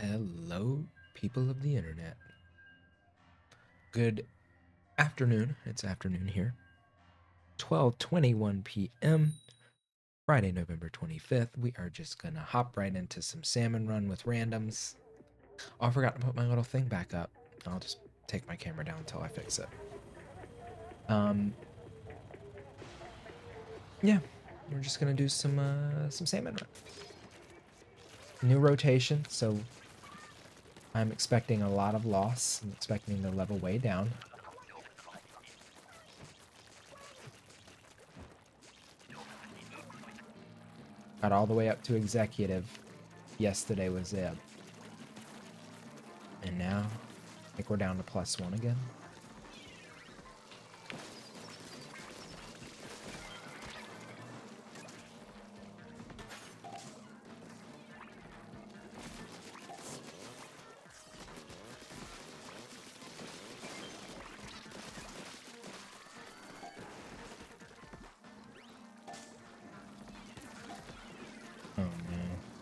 Hello, people of the internet. Good afternoon. It's afternoon here. 12:21 p.m. Friday, November 25th. We are just gonna hop right into some Salmon Run with randoms. Oh, I forgot to put my little thing back up. I'll just take my camera down until I fix it. Yeah, we're just gonna do some Salmon Run. New rotation, so I'm expecting a lot of loss. I'm expecting the level way down. Got all the way up to executive. Yesterday was it. And now, I think we're down to +1 again. Oh no.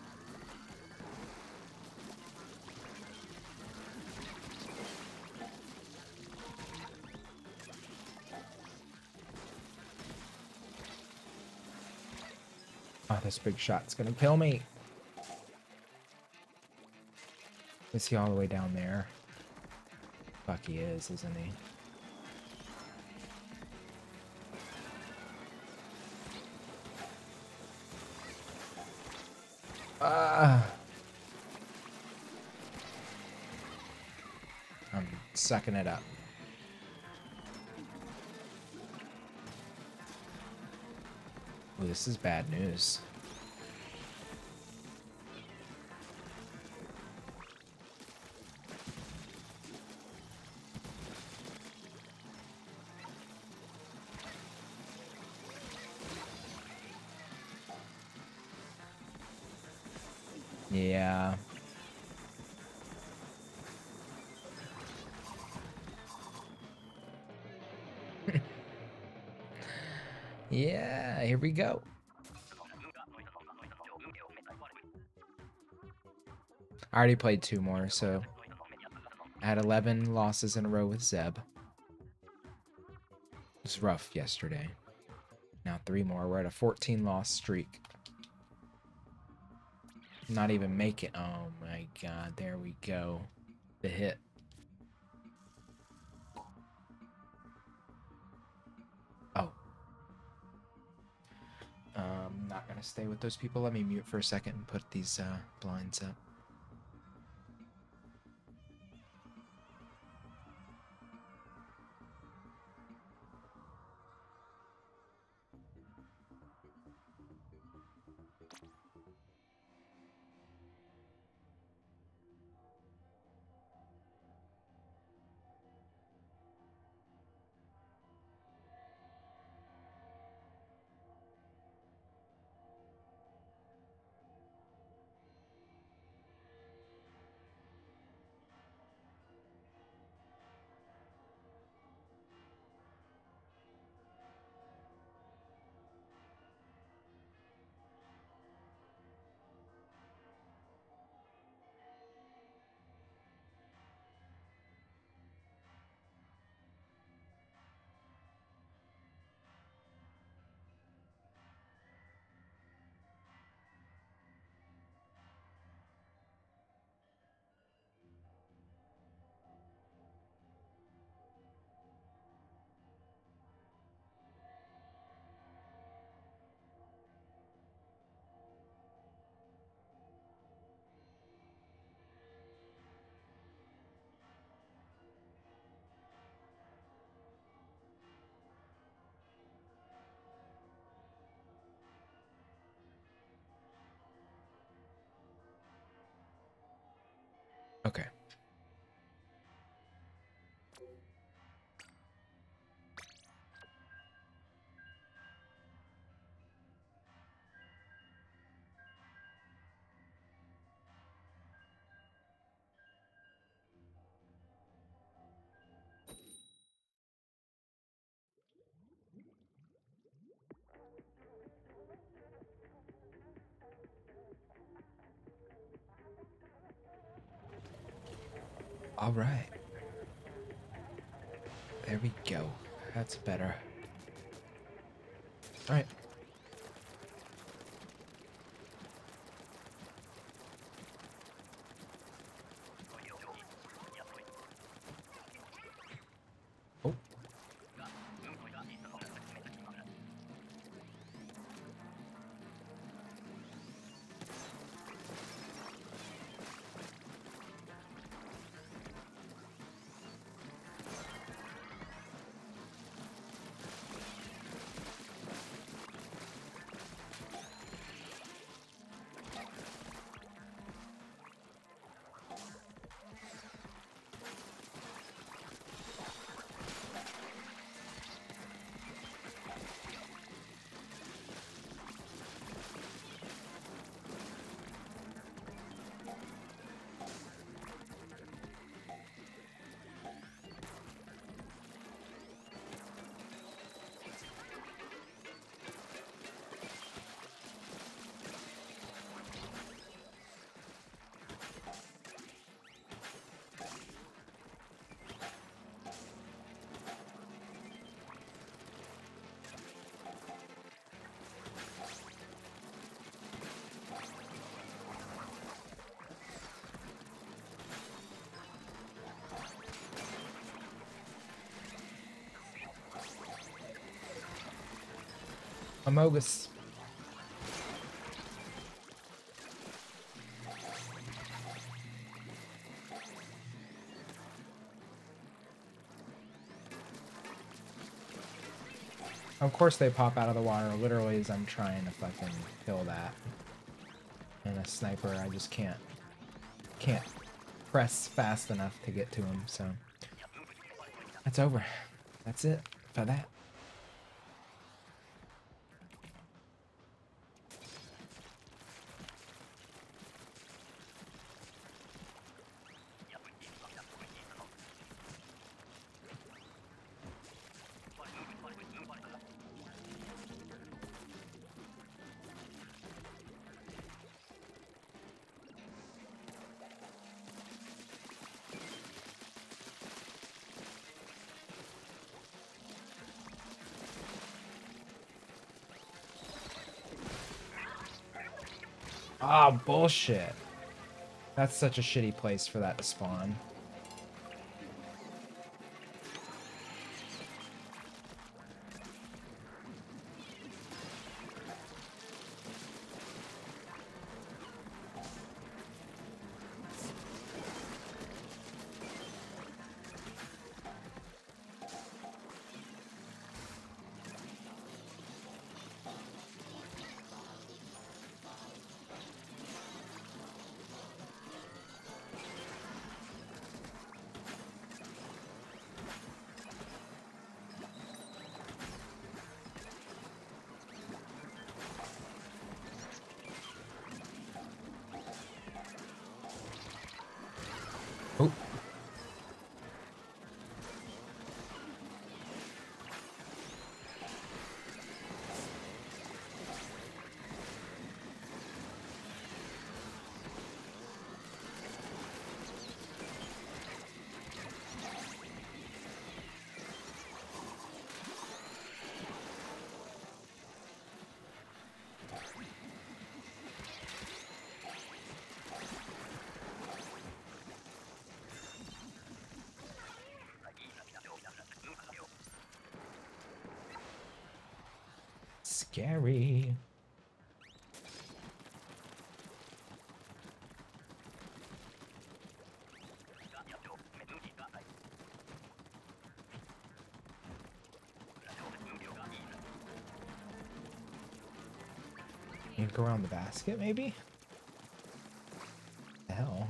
Oh, this big shot's gonna kill me. Is he all the way down there? Fuck, he is, isn't he? Ah! I'm sucking it up. Oh, this is bad news. Yeah. Yeah, here we go. I already played 2 more, so I had 11 losses in a row with Zeb. It was rough yesterday. Now 3 more. We're at a 14 loss streak. Not even make it. Oh my god, there we go. The hit. Oh. Not gonna stay with those people. Let me mute for a second and put these blinds up. Okay. All right. There we go. That's better. All right. Oh. Amogus. Of course they pop out of the water literally as I'm trying to fucking kill that. And a sniper, I just can't press fast enough to get to him, so that's over. That's it for that. Ah, bullshit. That's such a shitty place for that to spawn. Oh. Scary. Ink around the basket, maybe? The hell?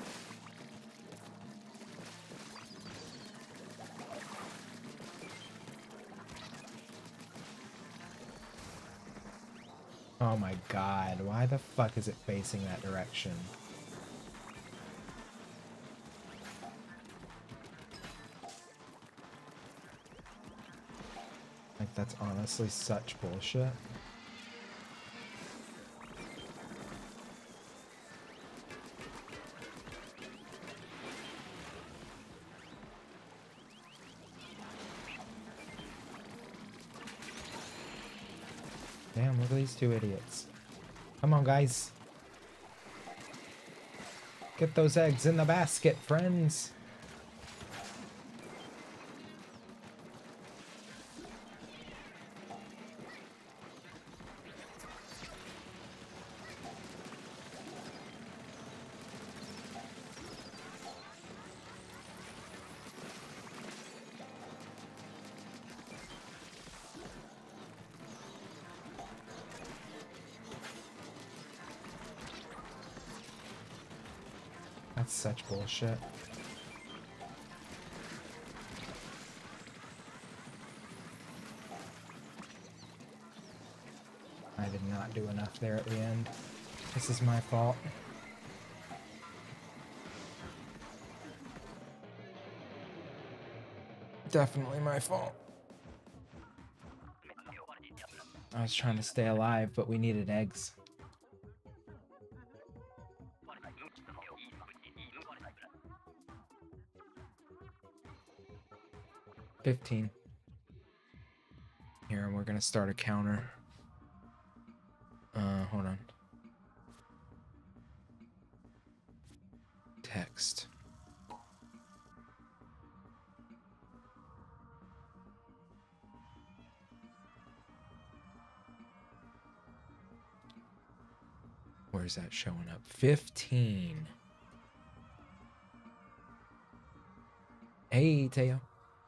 Oh my god, why the fuck is it facing that direction? Like, that's honestly such bullshit. Damn, look at these two idiots. Come on, guys. Get those eggs in the basket, friends. That's such bullshit. I did not do enough there at the end. This is my fault. Definitely my fault. I was trying to stay alive, but we needed eggs. $15. Here, and we're gonna start a counter. Hold on. Text. Where's that showing up? 15. Hey, Teo.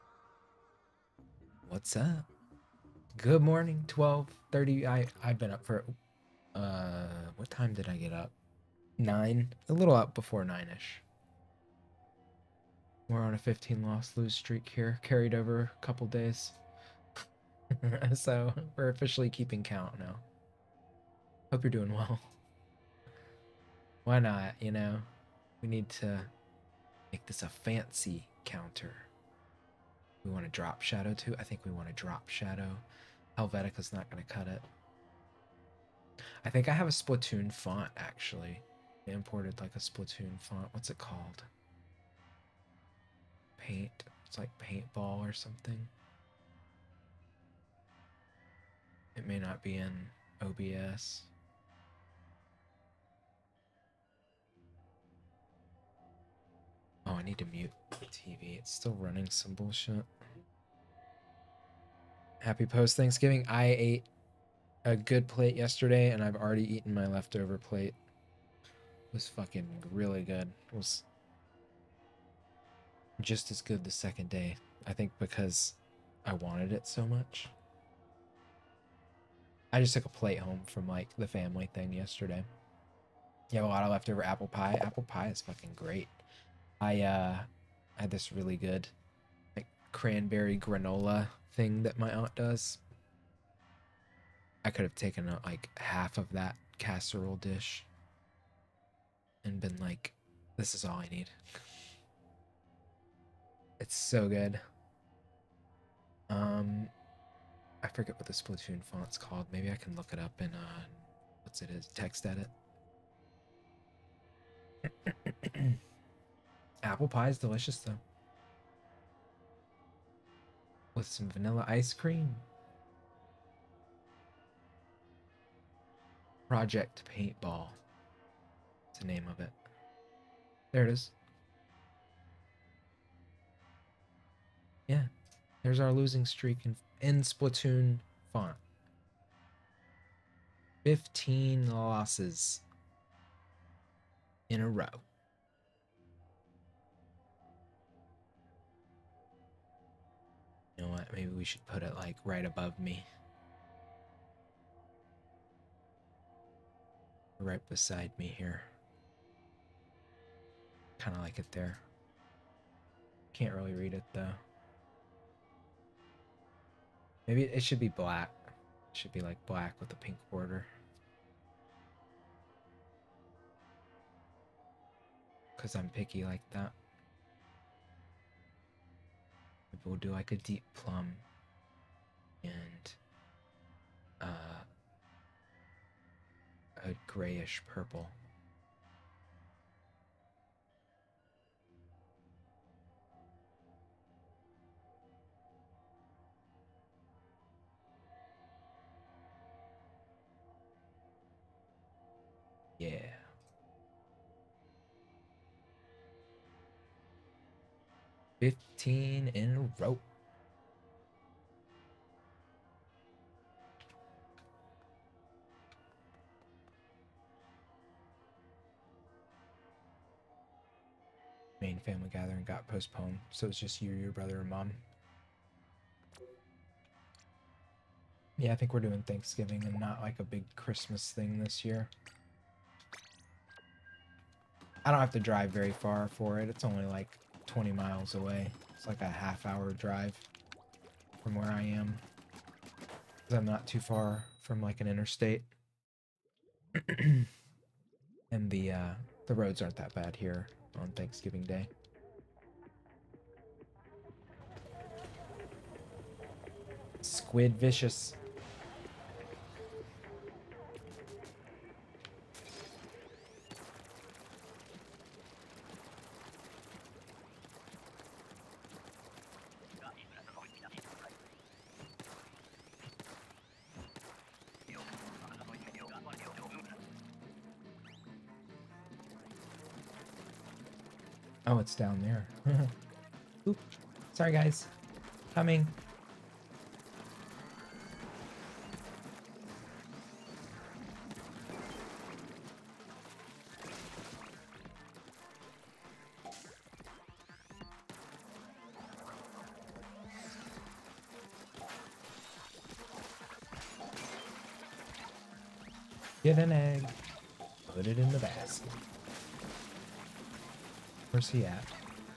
What's up? Good morning. 12:30. I've been up for what time did I get up? 9. A little up before 9ish. We're on a 15 loss lose streak here, carried over a couple days. So we're officially keeping count now. Hope you're doing well. Why not, you know? We need to make this a fancy counter. We want to drop Shadow too? I think we want to drop Shadow. Helvetica's not going to cut it. I think I have a Splatoon font, actually. I imported like a Splatoon font. What's it called? Paint. It's like paintball or something. It may not be in OBS. Oh, I need to mute the TV. It's still running some bullshit. Happy post-Thanksgiving. I ate a good plate yesterday, and I've already eaten my leftover plate. It was fucking really good. It was just as good the second day. I think because I wanted it so much. I just took a plate home from like the family thing yesterday. You have a lot of leftover apple pie. Apple pie is fucking great. I had this really good like cranberry granola thing that my aunt does. I could have taken like half of that casserole dish and been like, this is all I need. It's so good. I forget what the Splatoon font's called. Maybe I can look it up in what's it is, text edit. Apple pie is delicious though. With some vanilla ice cream. Project Paintball. It's the name of it. There it is. Yeah. There's our losing streak in Splatoon font. 15 losses in a row. You know what? Maybe we should put it like right above me. Right beside me here. Kind of like it there. Can't really read it though. Maybe it should be black. It should be like black with a pink border. Because I'm picky like that. Maybe we'll do like a deep plum and a grayish purple. Yeah. $15 in a row. Main family gathering got postponed, so it's just you, your brother, and mom. Yeah, I think we're doing Thanksgiving and not like a big Christmas thing this year. I don't have to drive very far for it. It's only like 20 miles away. It's like a half-hour drive from where I am. 'Cause I'm not too far from like an interstate. And the roads aren't that bad here on Thanksgiving Day. Squid vicious. Oh, it's down there. Oop. Sorry, guys. Coming. Get an egg. Put it in the basket. Where's he at?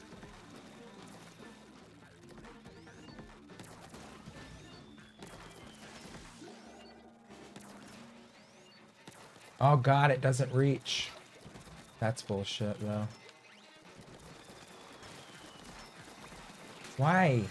Oh god, it doesn't reach. That's bullshit, though. Why?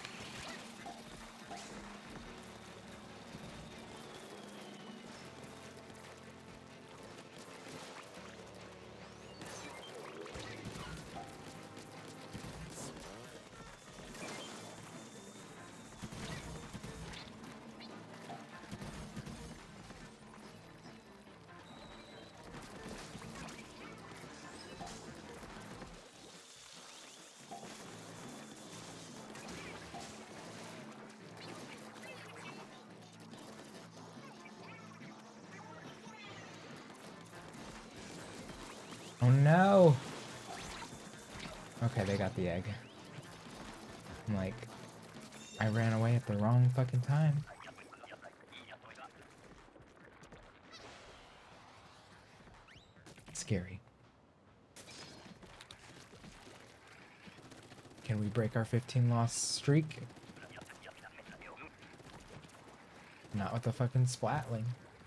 Oh no! Okay, they got the egg. I'm like, I ran away at the wrong fucking time. Scary. Can we break our 15-loss streak? Not with the fucking splatling.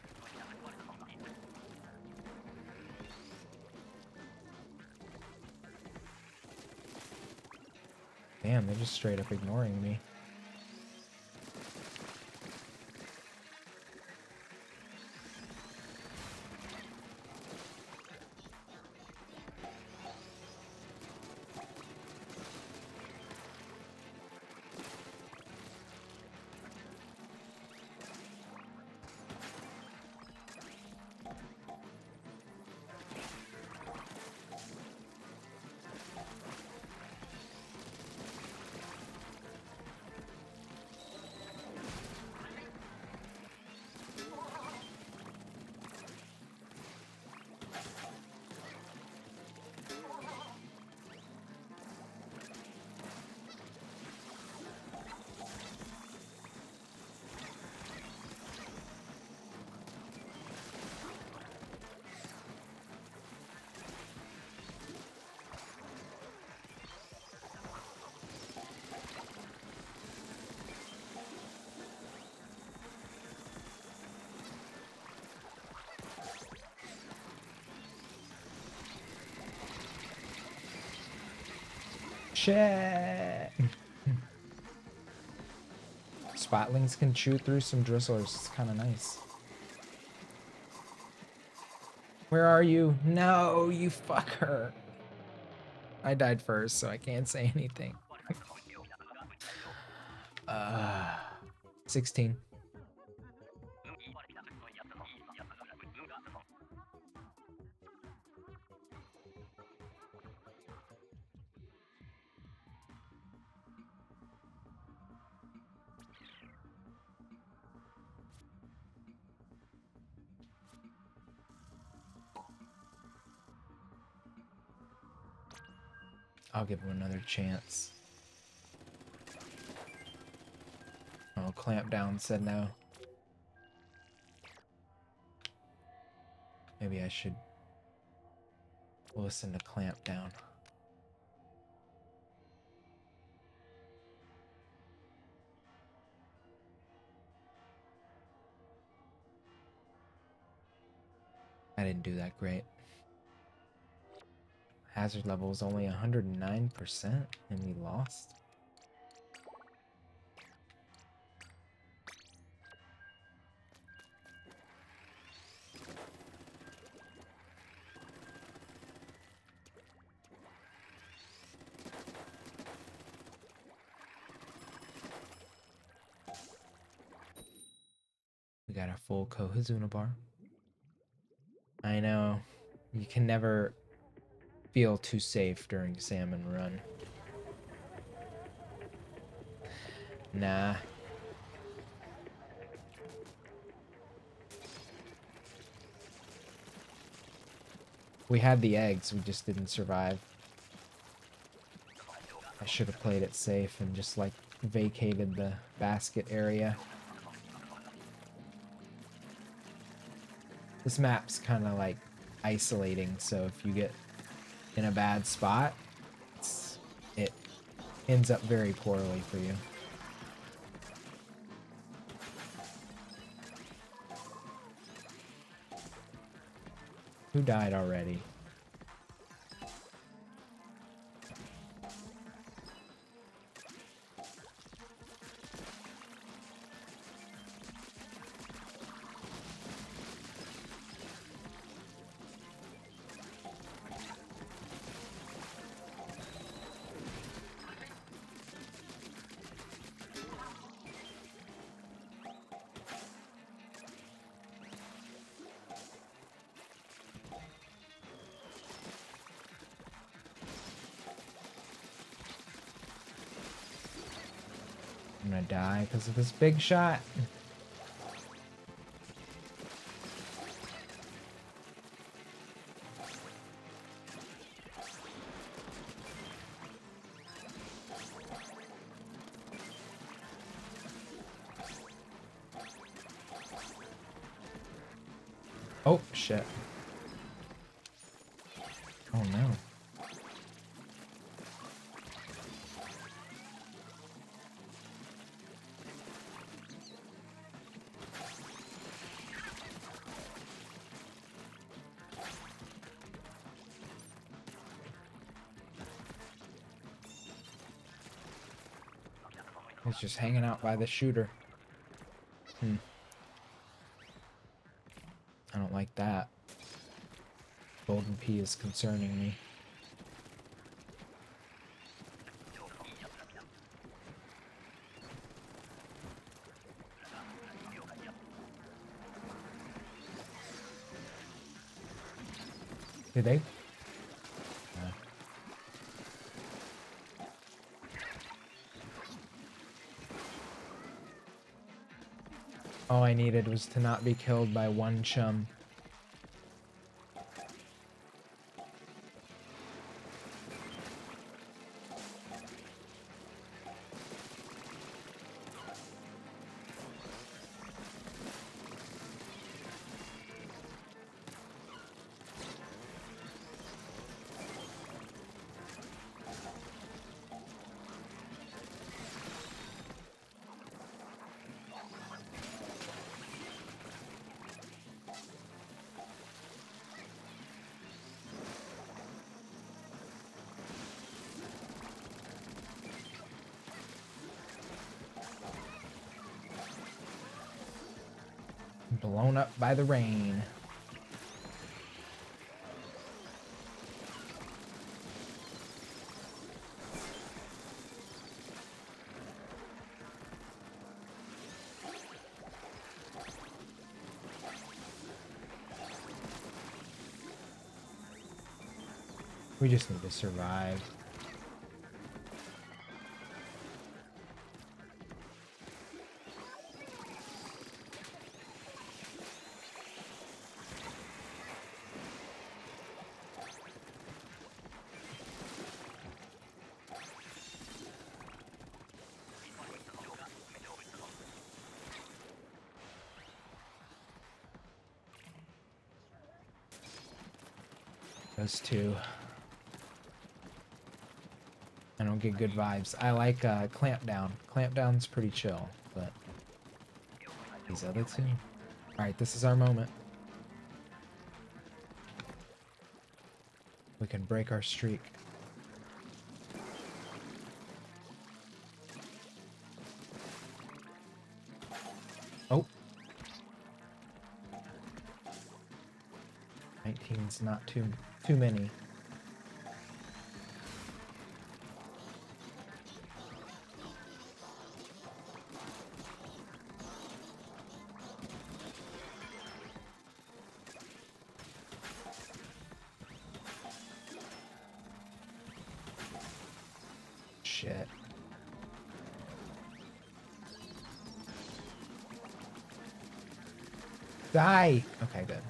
Damn, they're just straight up ignoring me. Shit! Spotlings can chew through some drizzlers. It's kind of nice. Where are you? No, you fucker. I died first, so I can't say anything. 16. I'll give him another chance. Oh, Clamp Down said no. Maybe I should listen to Clamp Down. I didn't do that great. Hazard level is only 109% and we lost. We got a full Kohizuna bar. I know. You can never feel too safe during Salmon Run. Nah. We had the eggs, we just didn't survive. I should have played it safe and just, like, vacated the basket area. This map's kind of, like, isolating, so if you get in a bad spot, it ends up very poorly for you. Who died already? I'm gonna die because of this big shot. Oh, shit. Oh, no. He's just hanging out by the shooter. I don't like that. Golden Pea is concerning me. Did they? All I needed was to not be killed by one chum. Blown up by the rain. We just need to survive. Those two. I don't get good vibes. I like Clamp Down. Clamp Down's pretty chill, but these other two. Alright, this is our moment. We can break our streak. Oh. 19's not too many. Shit. Die! Okay, good.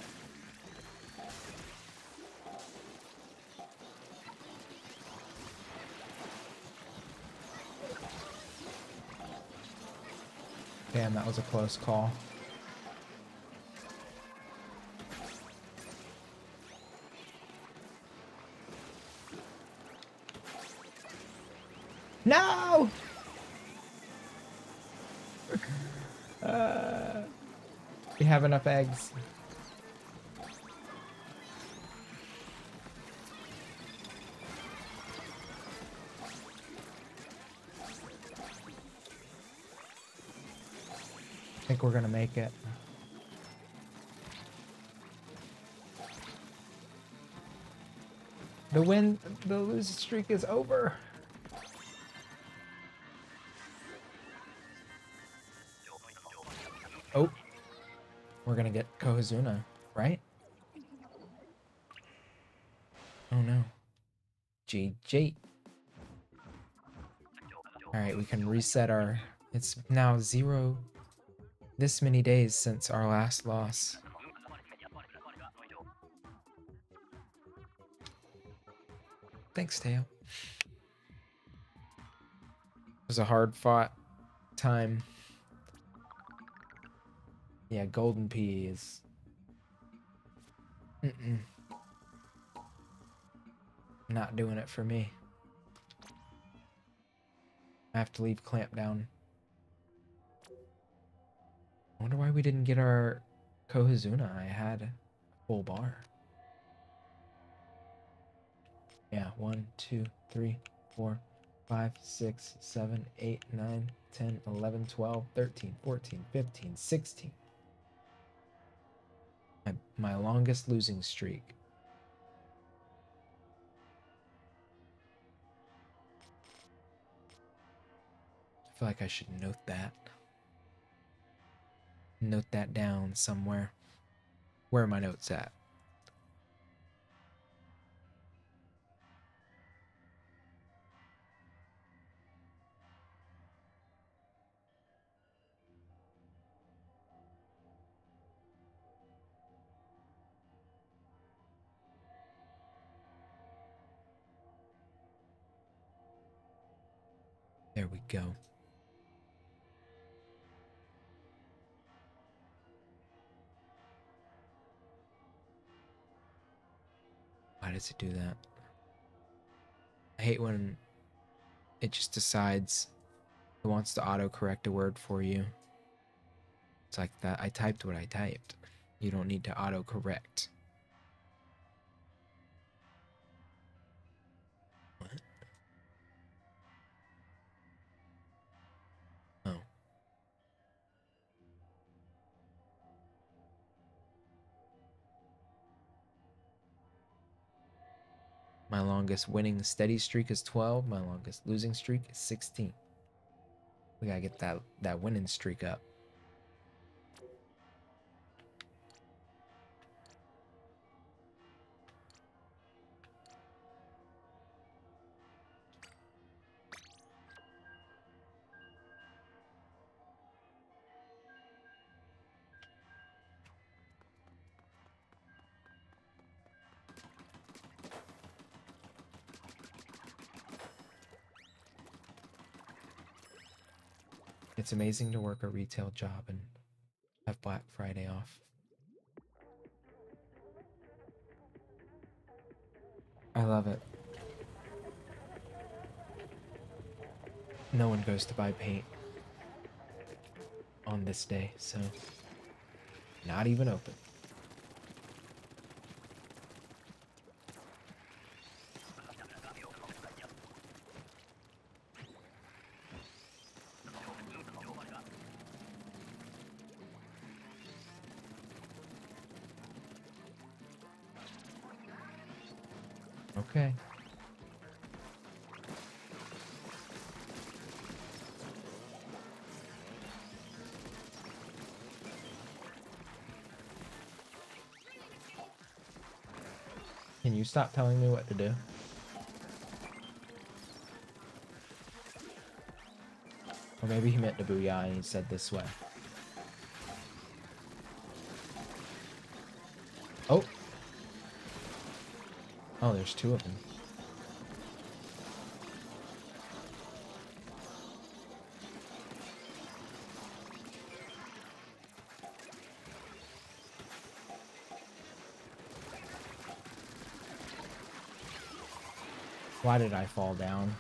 Damn, that was a close call. No! We have enough eggs. I think we're gonna make it. The lose streak is over. Oh, we're gonna get Kohazuna, right? Oh no. GG. Alright, we can reset our... It's now 0 this many days since our last loss. Thanks, Teo. It was a hard fought time. Yeah, Golden Pea is... not doing it for me. I have to leave Clamp Down. I wonder why we didn't get our Kohazuna. I had a full bar. Yeah, 1, 2, 3, 4, 5, 6, 7, 8, 9, 10, 11, 12, 13, 14, 15, 16. My longest losing streak. I feel like I should note that. Note that down somewhere. Where are my notes at? There we go. Why does it do that? I hate when it just decides it wants to autocorrect a word for you. It's like that. I typed what I typed. You don't need to autocorrect. What? Oh. My longest winning steady streak is 12. My longest losing streak is 16. We gotta get that winning streak up. It's amazing to work a retail job and have Black Friday off. I love it. No one goes to buy paint on this day, so not even open. Okay. Can you stop telling me what to do? Or maybe he meant to booyah and he said this way. Oh! Oh, there's two of them. Why did I fall down?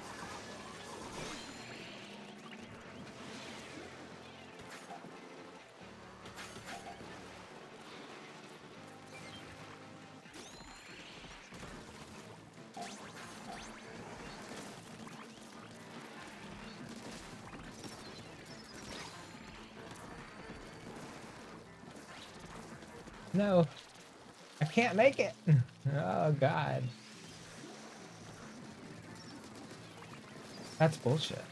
No, I can't make it. Oh, God. That's bullshit.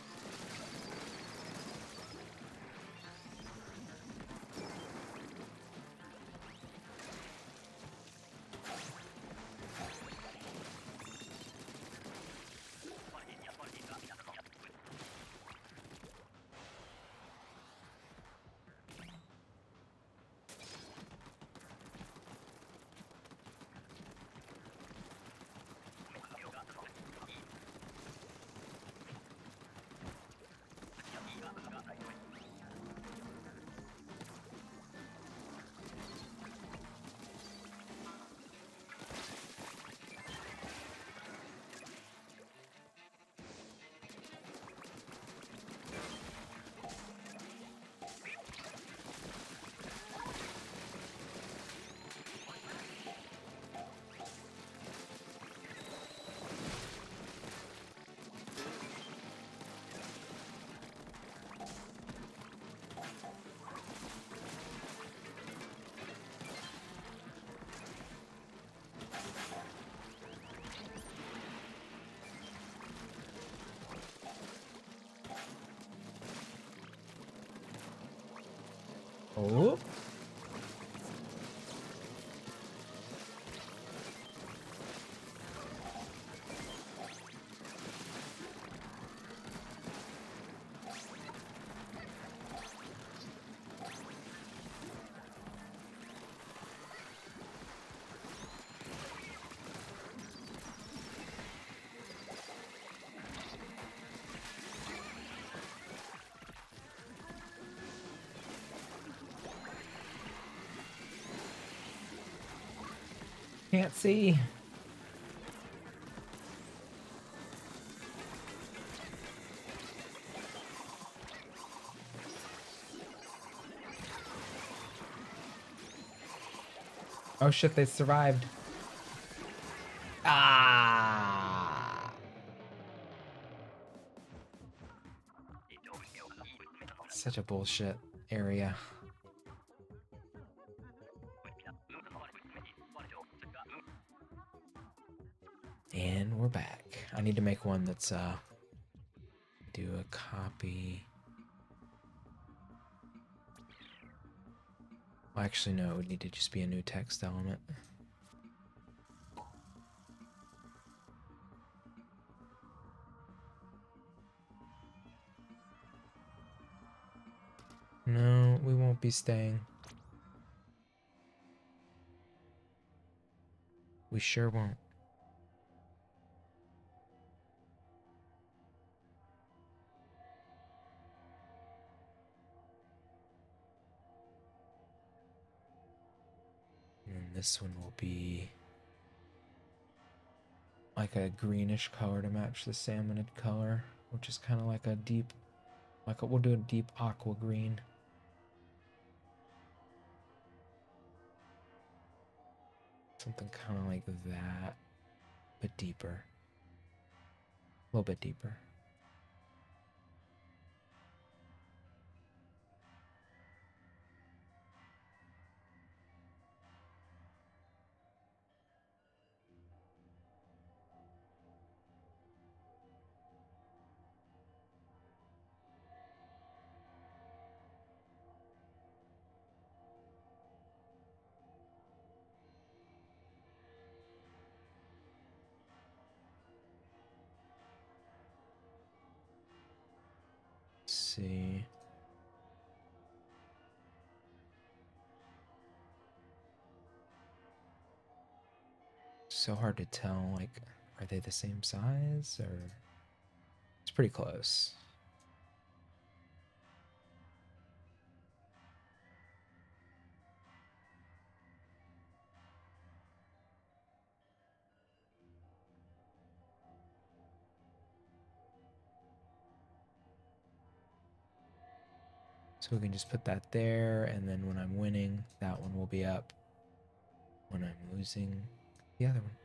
Oh. Can't see. Oh shit, they survived. Ah! Such a bullshit area. And we're back. I need to make one that's, do a copy. Well, actually, no, it would need to just be a new text element. No, we won't be staying. We sure won't. And this one will be like a greenish color to match the salmonid color, which is kind of like a deep, we'll do a deep aqua green. Something kind of like that, but deeper. A little bit deeper. See. So hard to tell, like, are they the same size, or it's pretty close. So we can just put that there, and then when I'm winning, that one will be up. When I'm losing, the other one.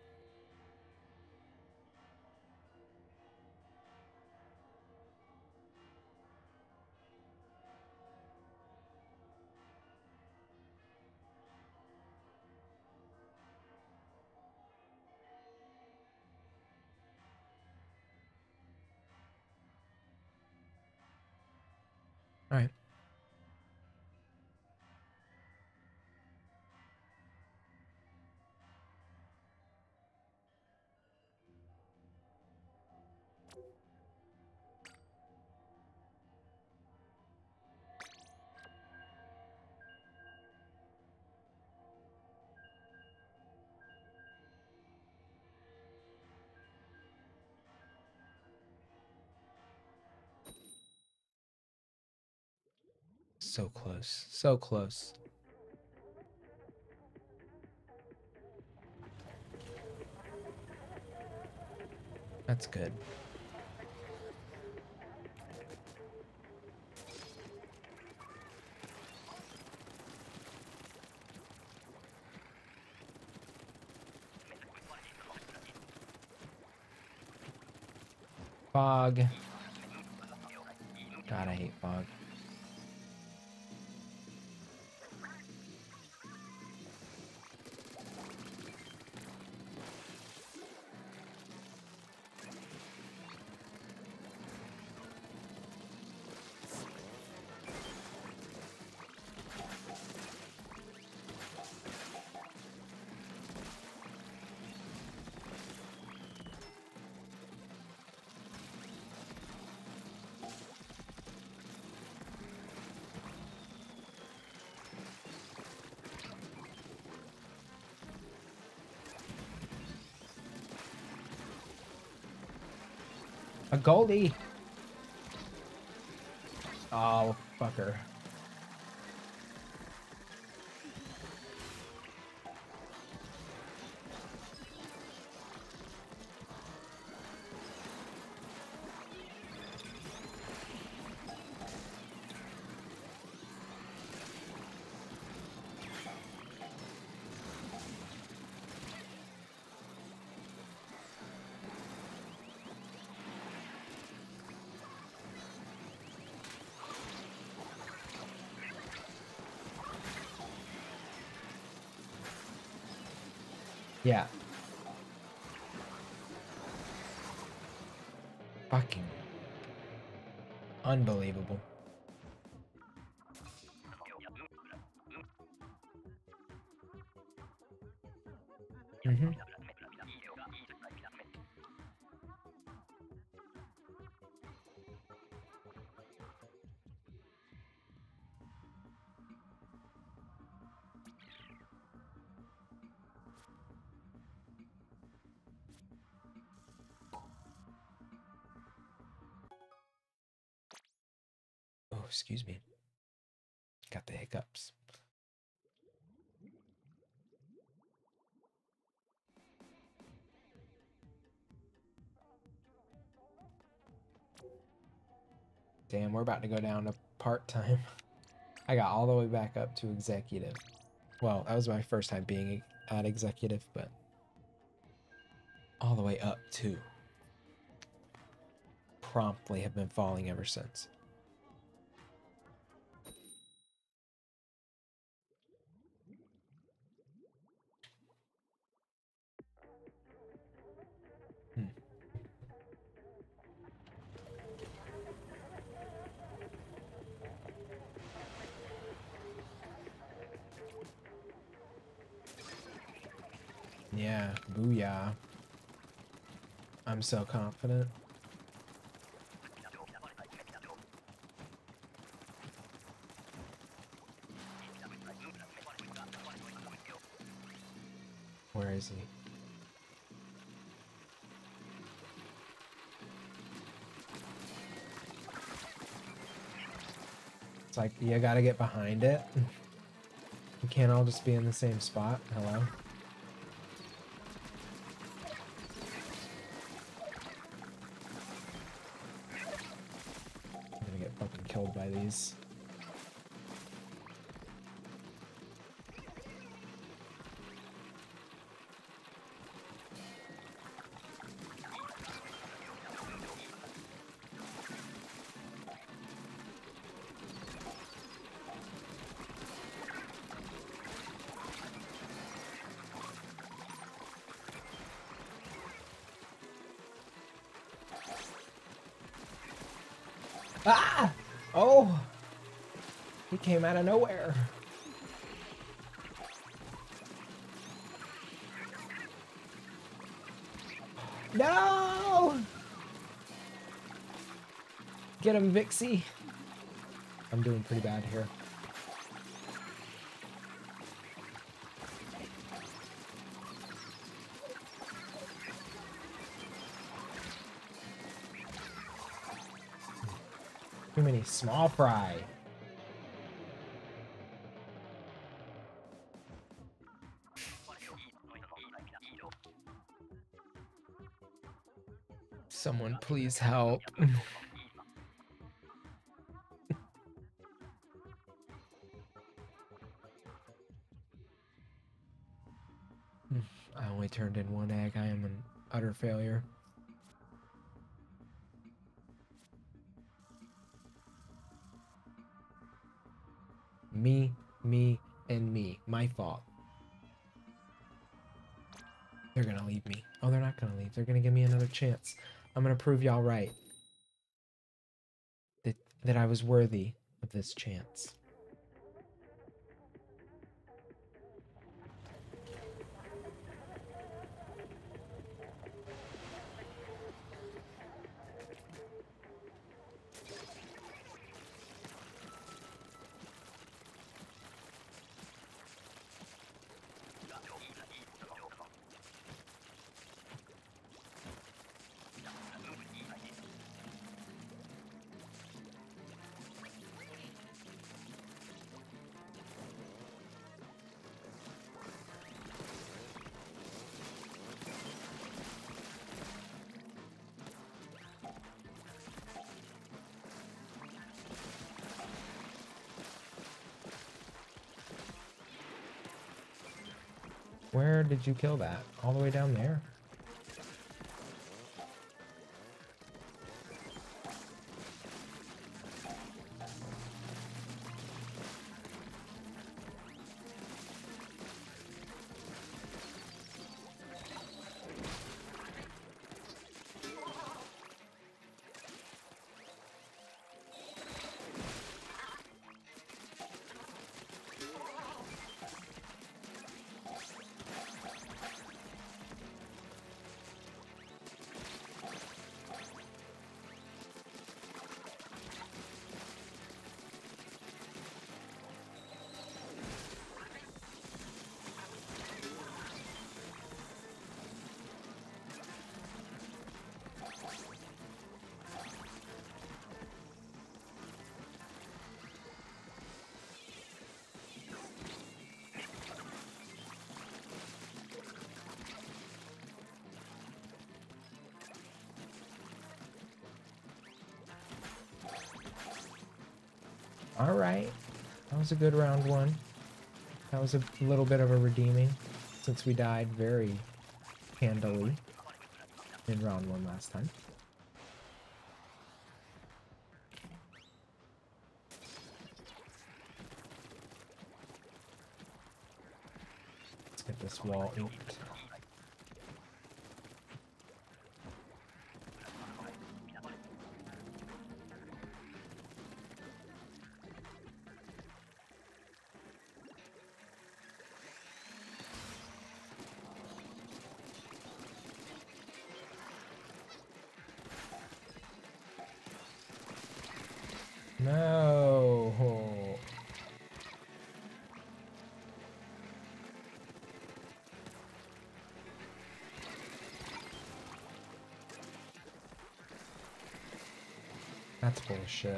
All right. So close. So close. That's good. Fog. God, I hate fog. A goalie. Oh, fucker. Yeah. Fucking unbelievable. Mm-hmm. Oh, excuse me. Got the hiccups. Damn, we're about to go down to part-time. I got all the way back up to executive. Well, that was my first time being at executive, but all the way up to promptly have been falling ever since. Yeah, booyah. I'm so confident. Where is he? It's like, you gotta get behind it. You can't all just be in the same spot. Hello? I'm gonna get fucking killed by these. Ah! Oh! He came out of nowhere. No! Get him, Vixie. I'm doing pretty bad here. Too many small fry. Someone please help. I only turned in one egg. I am an utter failure. Me, and me. My fault. They're gonna leave me. Oh, they're not gonna leave. They're gonna give me another chance. I'm gonna prove y'all right. That I was worthy of this chance. Where did you kill that? All the way down there? Alright. That was a good round one. That was a little bit of a redeeming, since we died very handily in round one last time. Let's get this wall inked. No. That's bullshit.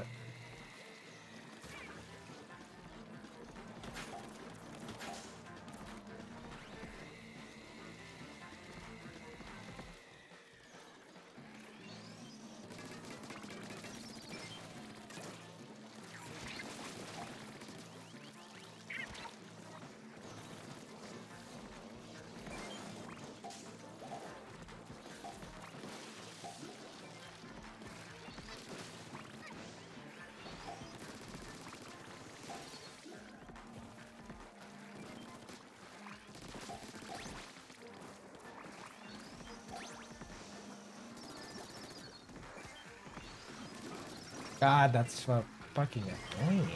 God, that's so fucking annoying.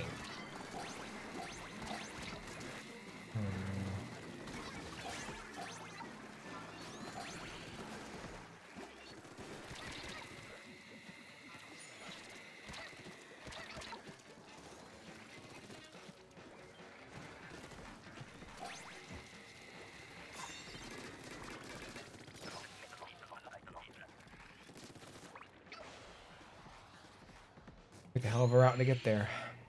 Took a hell of a route to get there.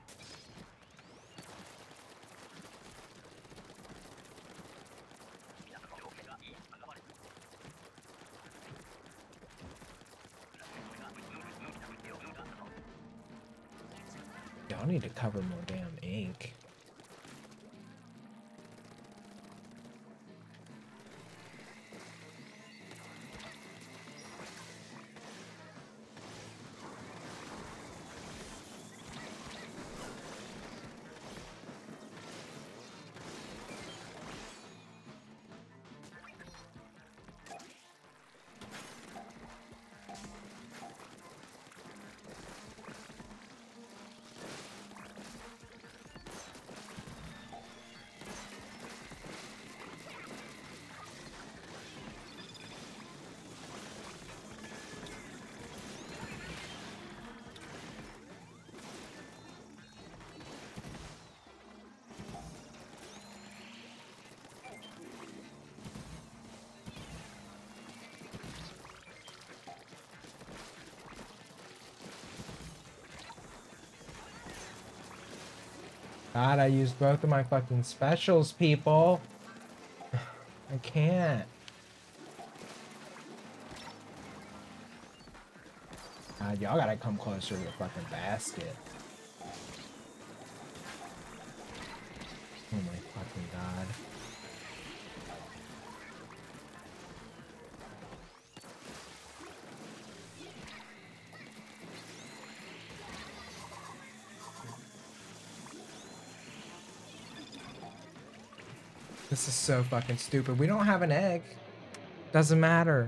Y'all need to cover more damn ink. God, I used both of my fucking specials, people. I can't. God, y'all gotta come closer to the fucking basket. Oh my fucking god. This is so fucking stupid. We don't have an egg. Doesn't matter.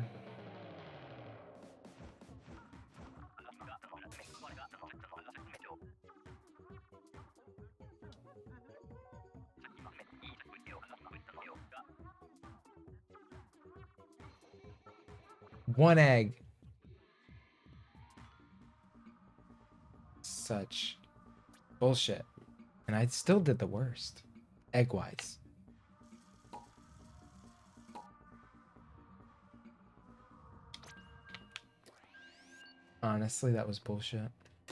One egg. Such bullshit. And I still did the worst. Egg-wise. Honestly, that was bullshit.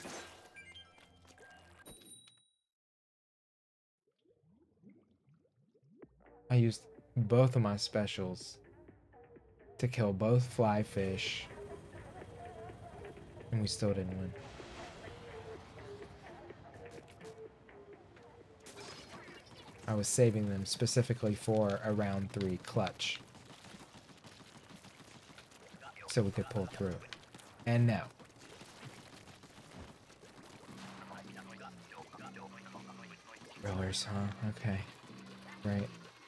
I used both of my specials to kill both fly fish, and we still didn't win. I was saving them specifically for a round 3 clutch. So we could pull through. And no. Rowers, huh? Okay. Right.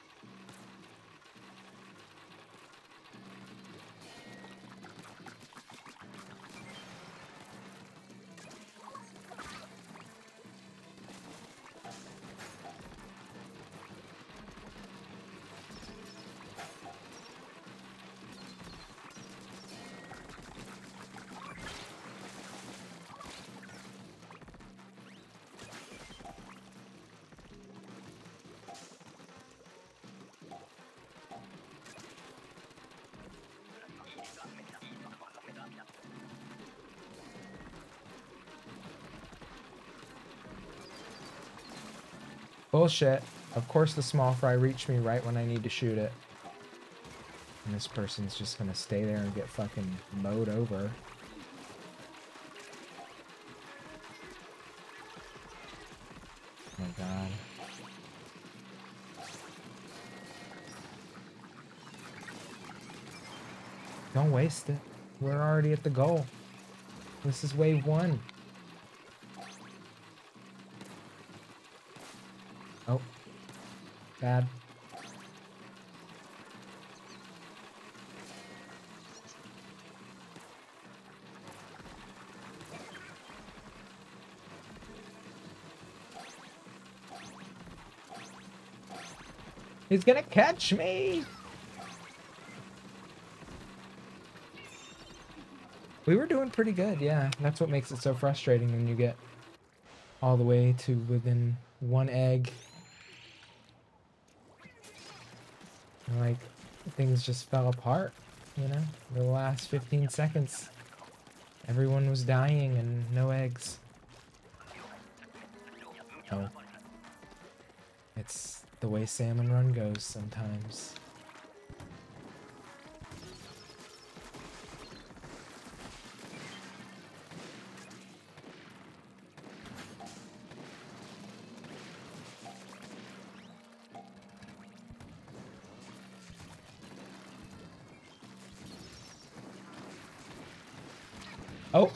Bullshit. Of course the small fry reached me right when I need to shoot it. And this person's just gonna stay there and get fucking mowed over. Oh my god. Don't waste it. We're already at the goal. This is wave 1. Oh. Bad. He's gonna catch me! We were doing pretty good, yeah. That's what makes it so frustrating when you get all the way to within 1 egg. And like, things just fell apart, you know? The last 15 seconds. Everyone was dying and no eggs. Oh. It's the way Salmon Run goes sometimes. Oh!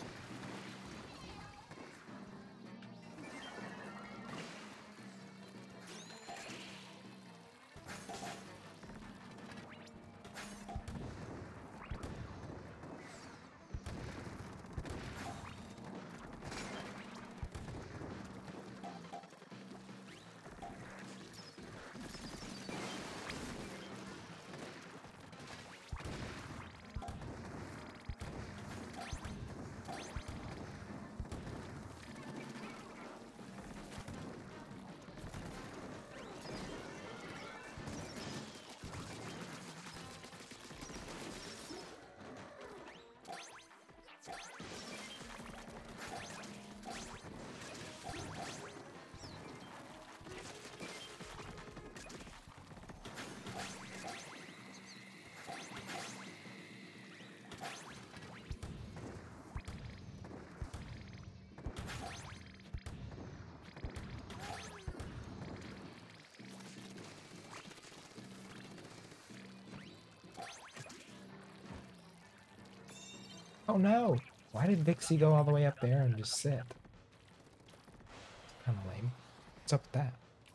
Oh no! Why did Vixie go all the way up there and just sit? Kind of lame. What's up with that?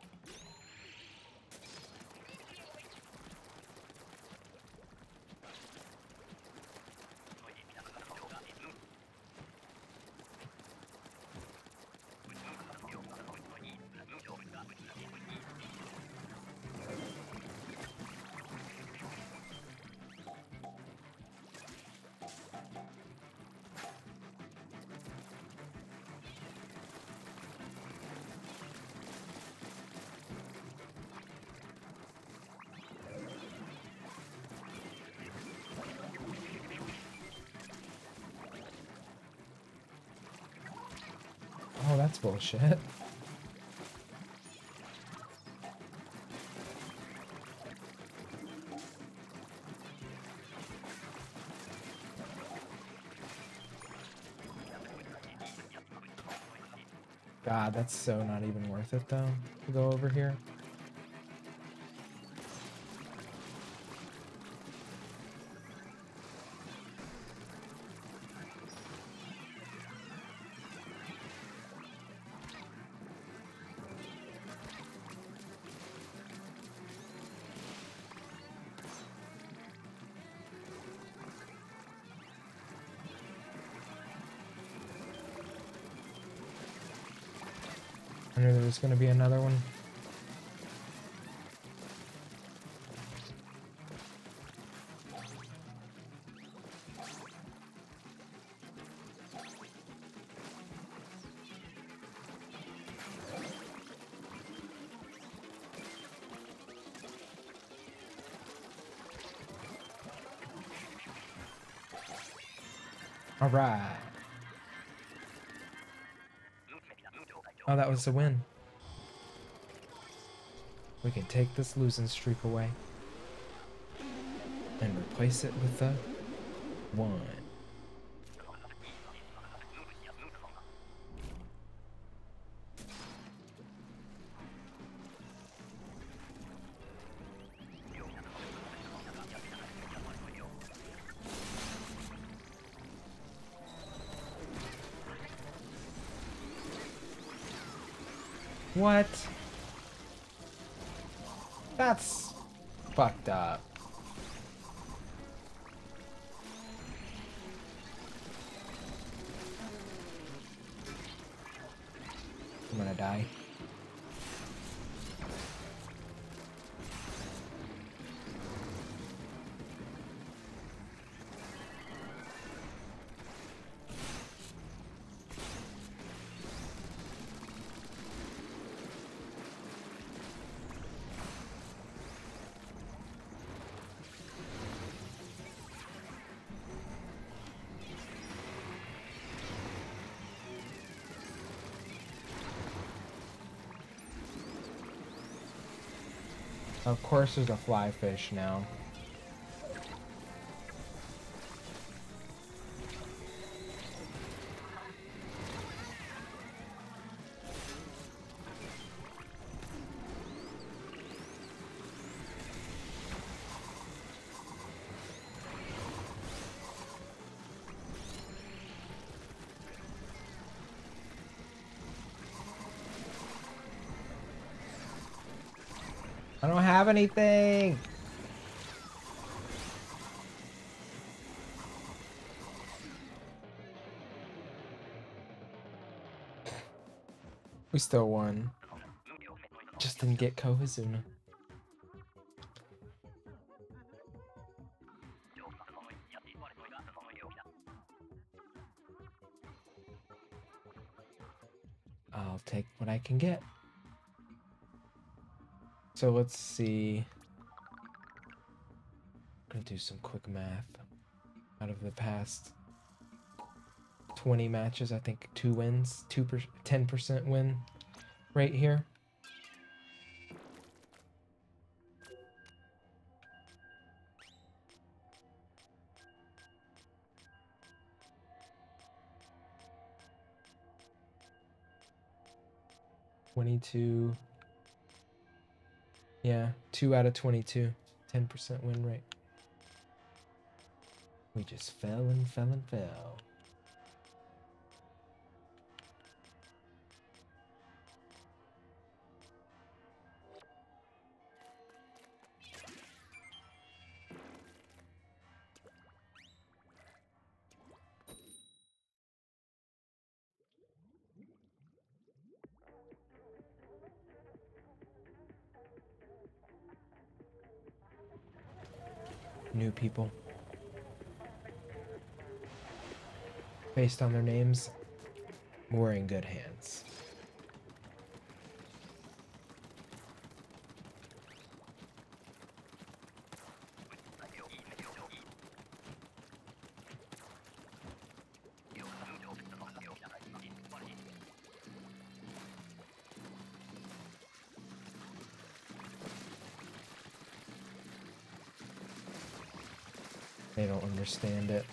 Oh, that's bullshit. God, that's so not even worth it though, to go over here. I knew there was going to be another one. All right. Oh, that was a win. We can take this losing streak away and replace it with a 1. What? That's fucked up. I'm gonna die. Of course there's a fly fish now. I don't have anything. We still won. Just didn't get Kohizuna. I'll take what I can get. So let's see. I'm gonna do some quick math. Out of the past 20 matches, I think 2 wins, 10% win right here. Yeah, 2 out of 22, 10% win rate. We just fell and fell and fell. New people. Based on their names, we're in good hands. They don't understand it.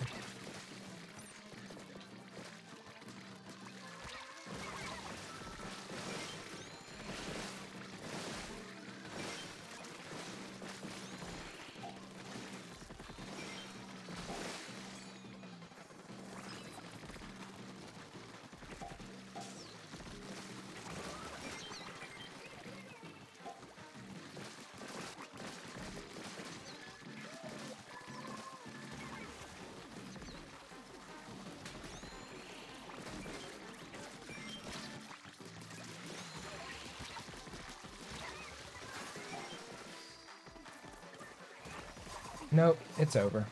Nope, it's over.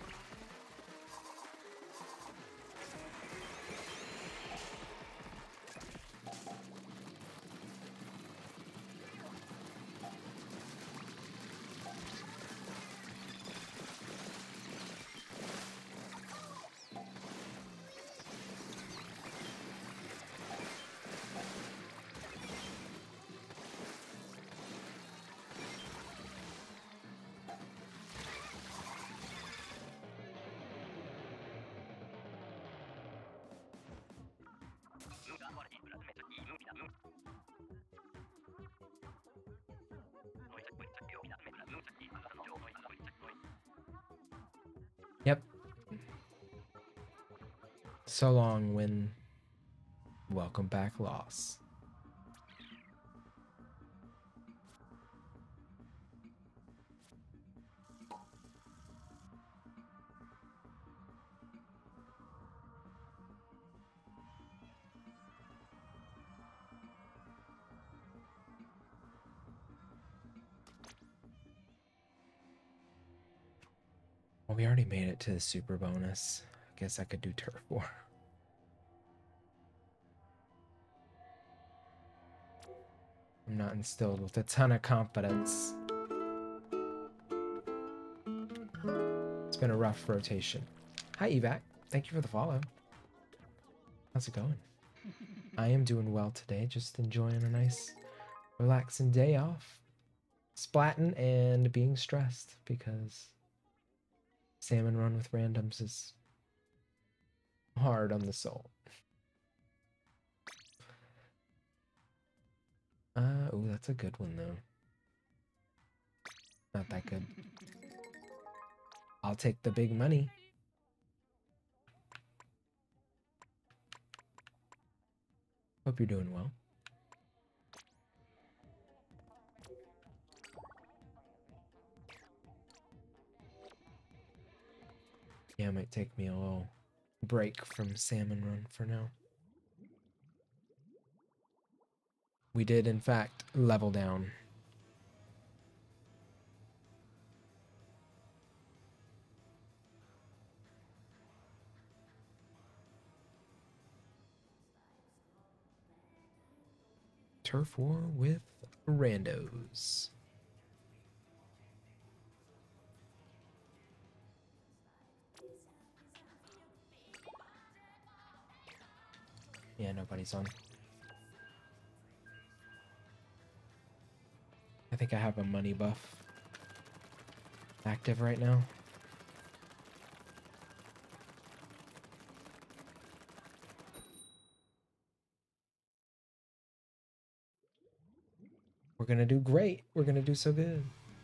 Yep. So long, win. Welcome back, loss. Well, we already made it to the super bonus. I guess I could do turf war. I'm not instilled with a ton of confidence. It's been a rough rotation. Hi, Evac. Thank you for the follow. How's it going? I am doing well today. Just enjoying a nice, relaxing day off. Splatting and being stressed because Salmon Run with randoms is hard on the soul. Oh, that's a good one though. Not that good. I'll take the big money. Hope you're doing well. Yeah, it might take me a little break from Salmon Run for now. We did, in fact, level down. Turf war with randos. Yeah, nobody's on. I think I have a money buff active right now. We're gonna do great. We're gonna do so good.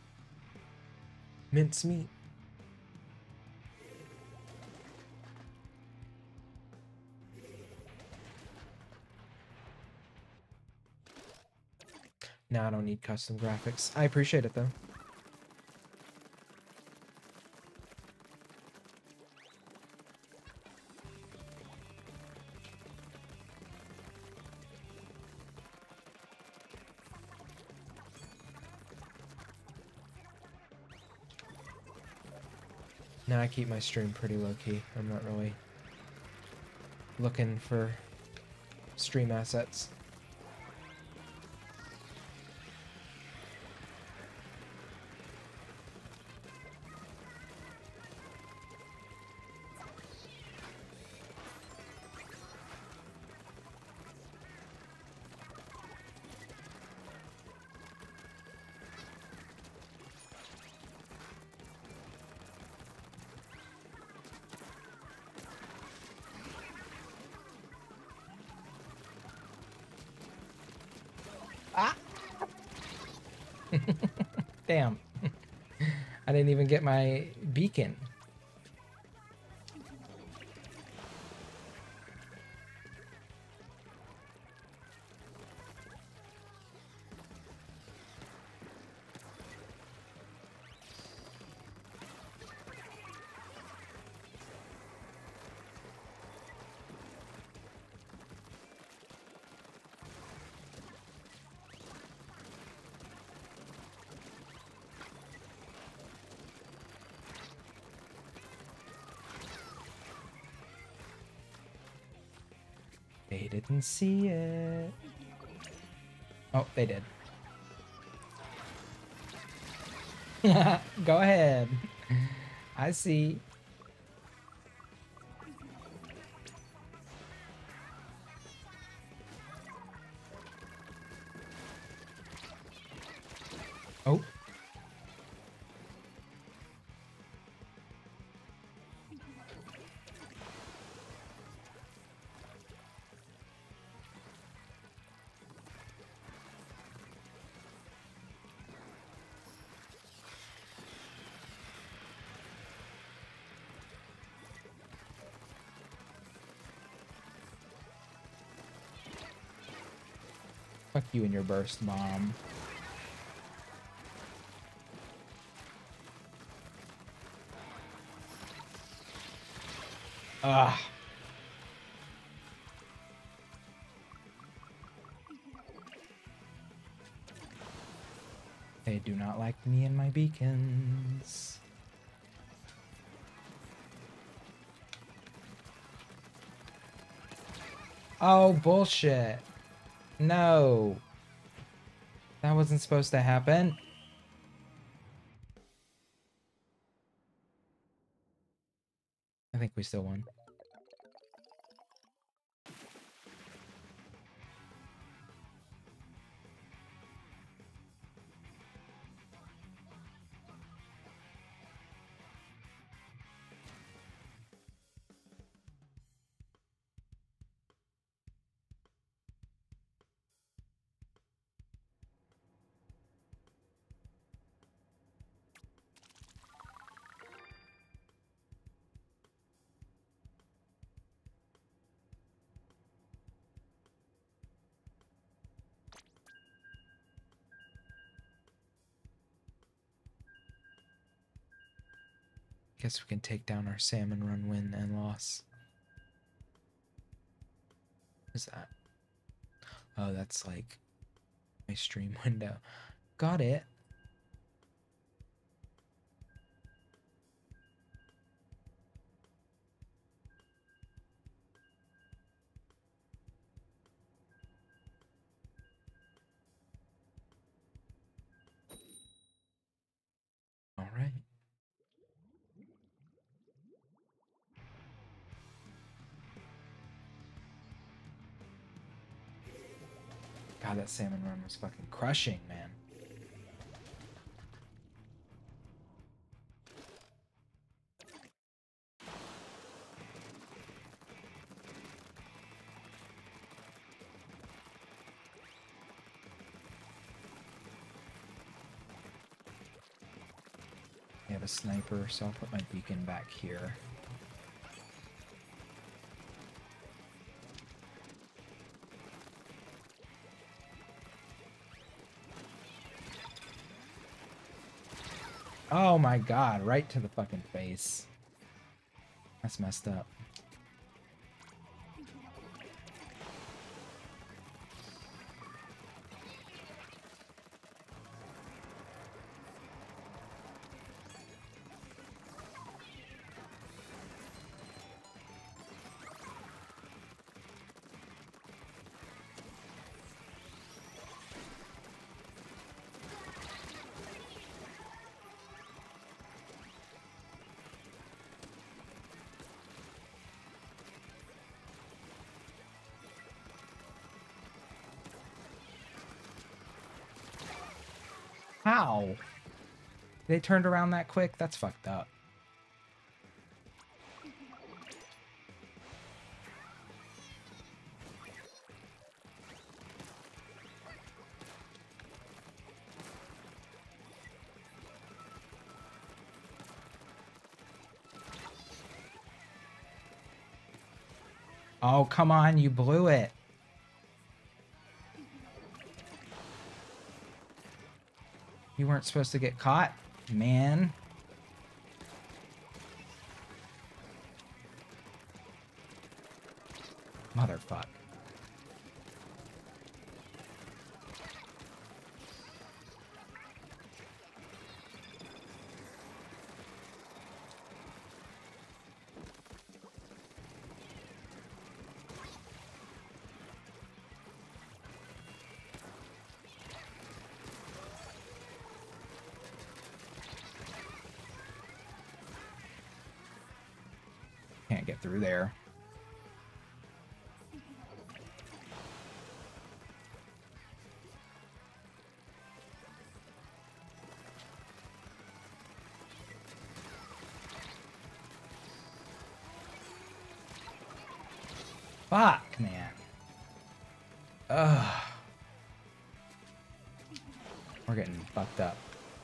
Mince meat. Nah, I don't need custom graphics. I appreciate it though. Now I keep my stream pretty low-key. I'm not really looking for stream assets. Ah! Damn. I didn't even get my beacon. didn't see it. Oh, they did. Go ahead. I see. Oh. Fuck you and your burst bomb. Ugh. They do not like me and my beacons. Oh, bullshit. No. That wasn't supposed to happen. I think we still won. Guess we can take down our Salmon Run win and loss. What is that? Oh, that's like my stream window. Got it. All right. God, that Salmon Run was fucking crushing, man. I have a sniper, so I'll put my beacon back here. Oh my god, right to the fucking face. That's messed up. How? They turned around that quick? That's fucked up. Oh, come on, you blew it. You weren't supposed to get caught, man. Motherfuck. can't get through there. Fuck, man. Ugh. We're getting fucked up.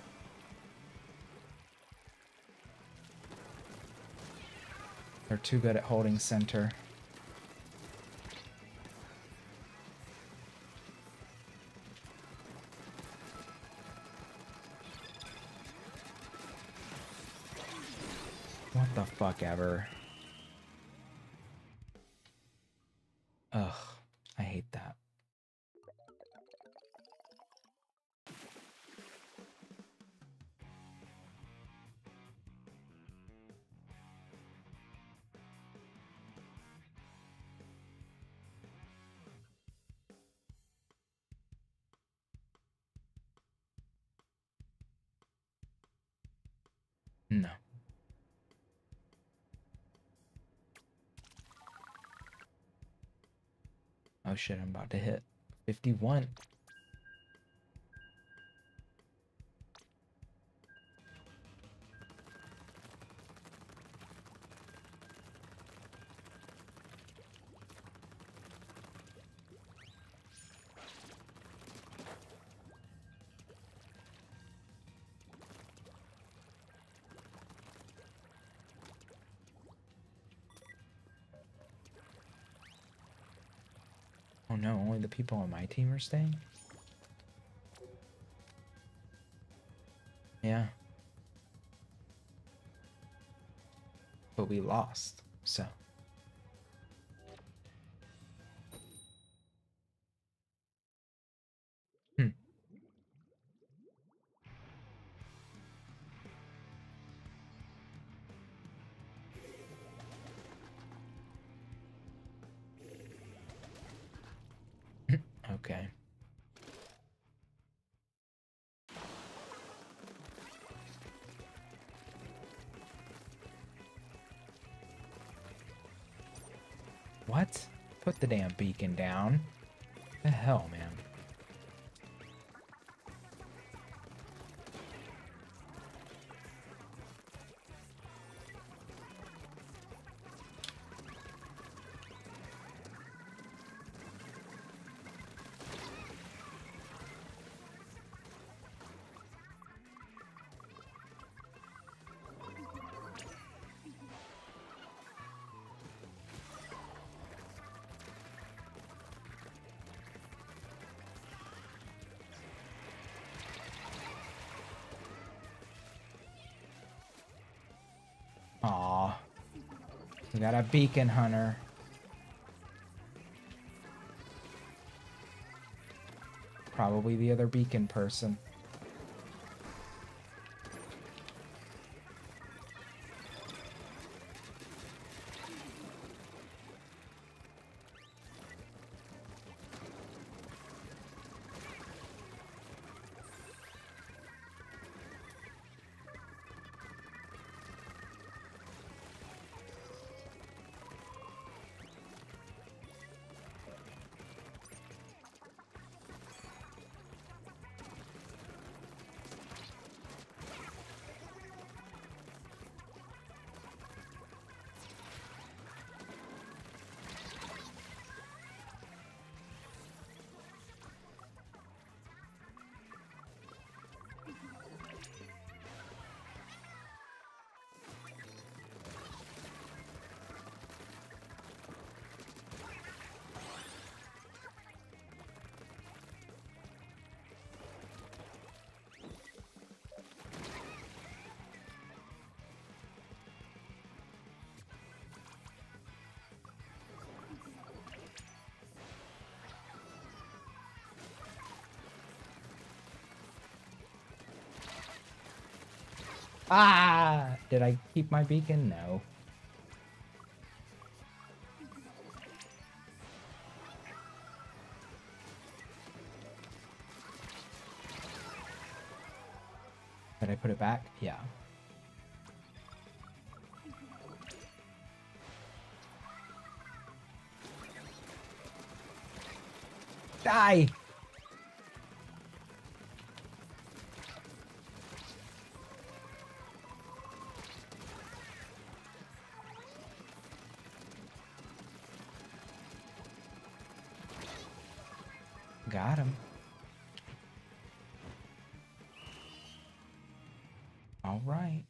They're too good at holding center. What the fuck ever. Ugh, I hate that. No. Oh shit, I'm about to hit 51. Oh no, only the people on my team are staying? Yeah. But we lost, so. Hmm. Okay. What? Put the damn beacon down. The hell, man. Aw. We got a beacon hunter. Probably the other beacon person. Ah! Did I keep my beacon? No. Did I put it back? Yeah. Die! Got him. All right.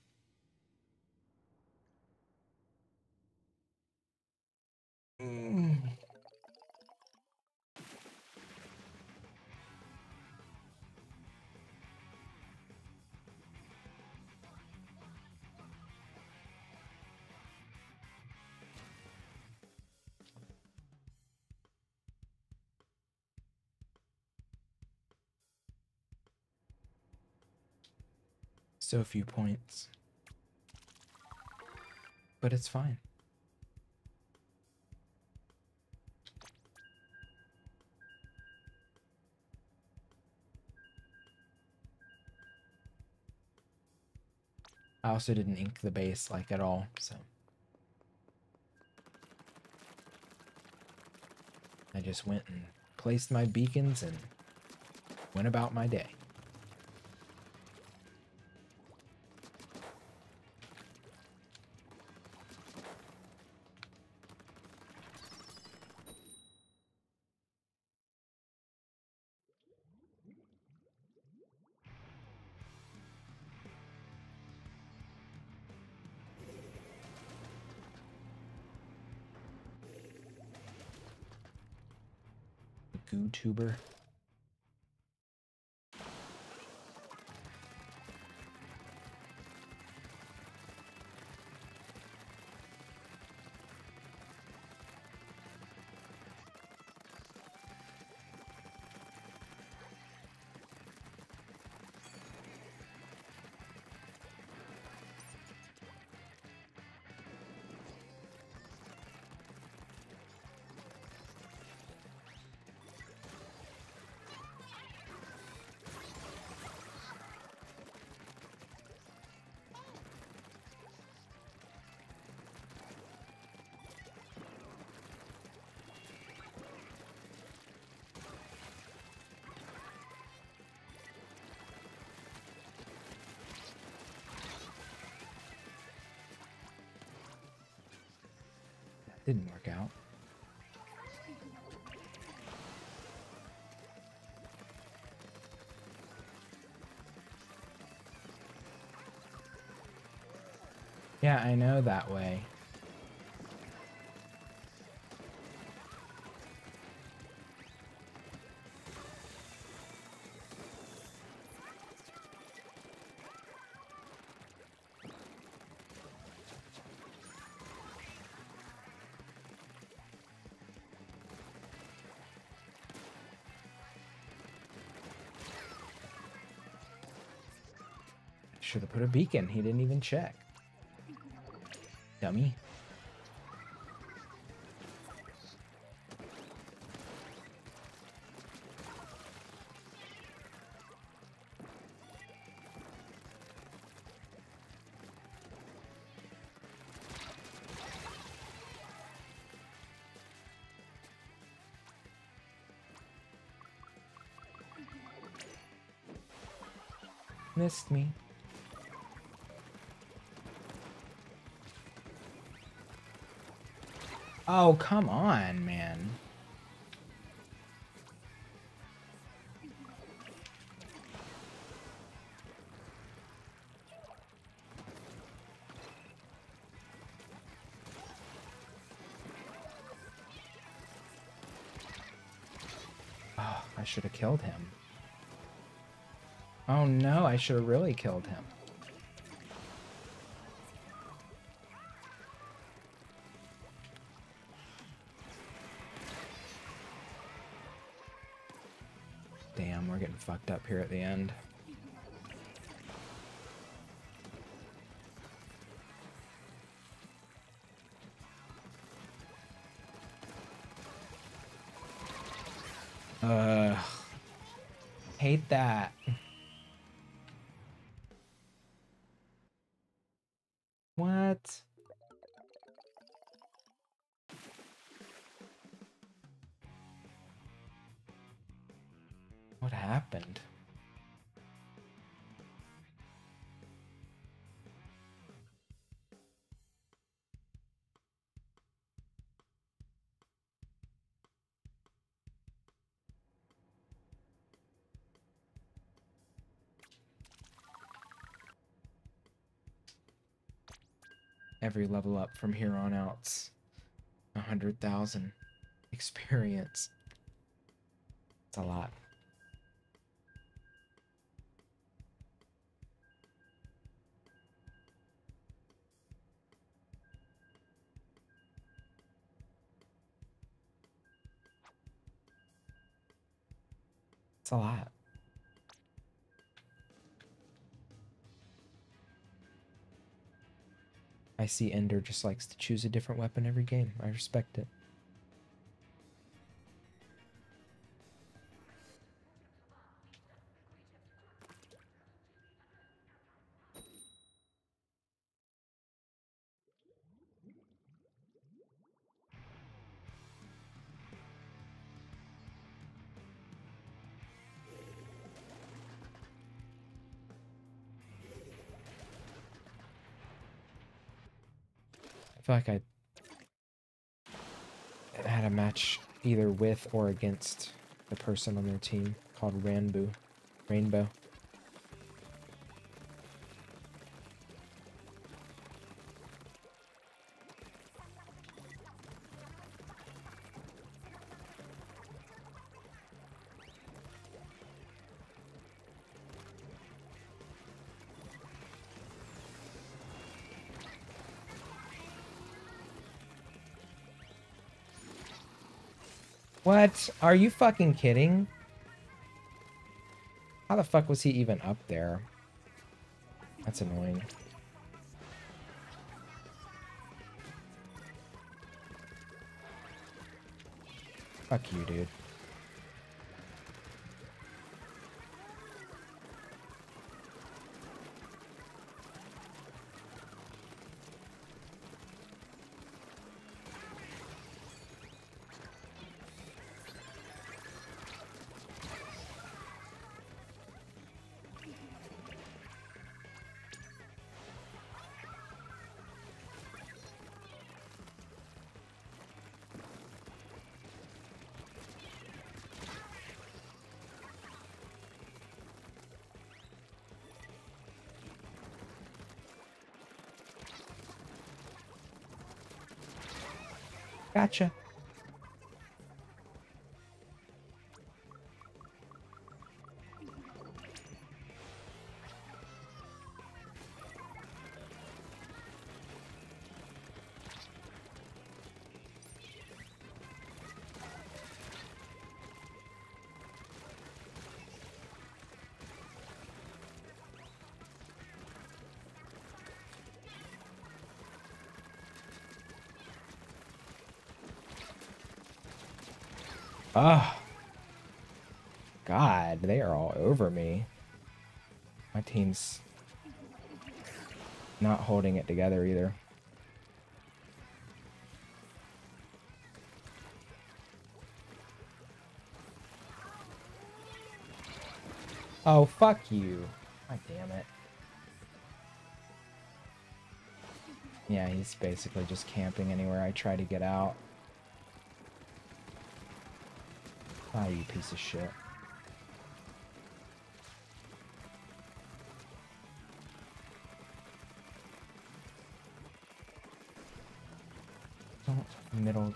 So few points. But it's fine. I also didn't ink the base like at all, so I just went and placed my beacons and went about my day. GooTuber. That didn't work out. Yeah, I know that way. Should have put a beacon. He didn't even check. Dummy. Missed me. Oh, come on, man. Oh, I should have killed him. Oh no, I should have really killed him. Damn, we're getting fucked up here at the end. Hate that. What? What happened? Every level up from here on out's 100,000 experience. It's a lot. It's a lot. I see Ender just likes to choose a different weapon every game. I respect it. I feel like I had a match either with or against the person on their team called Rainbow. What? Are you fucking kidding? How the fuck was he even up there? That's annoying. Fuck you, dude. Gotcha. Oh, God, they are all over me. My team's not holding it together either. Oh, fuck you. God damn it. Yeah, he's basically just camping anywhere I try to get out. Ah, you piece of shit. Don't middle.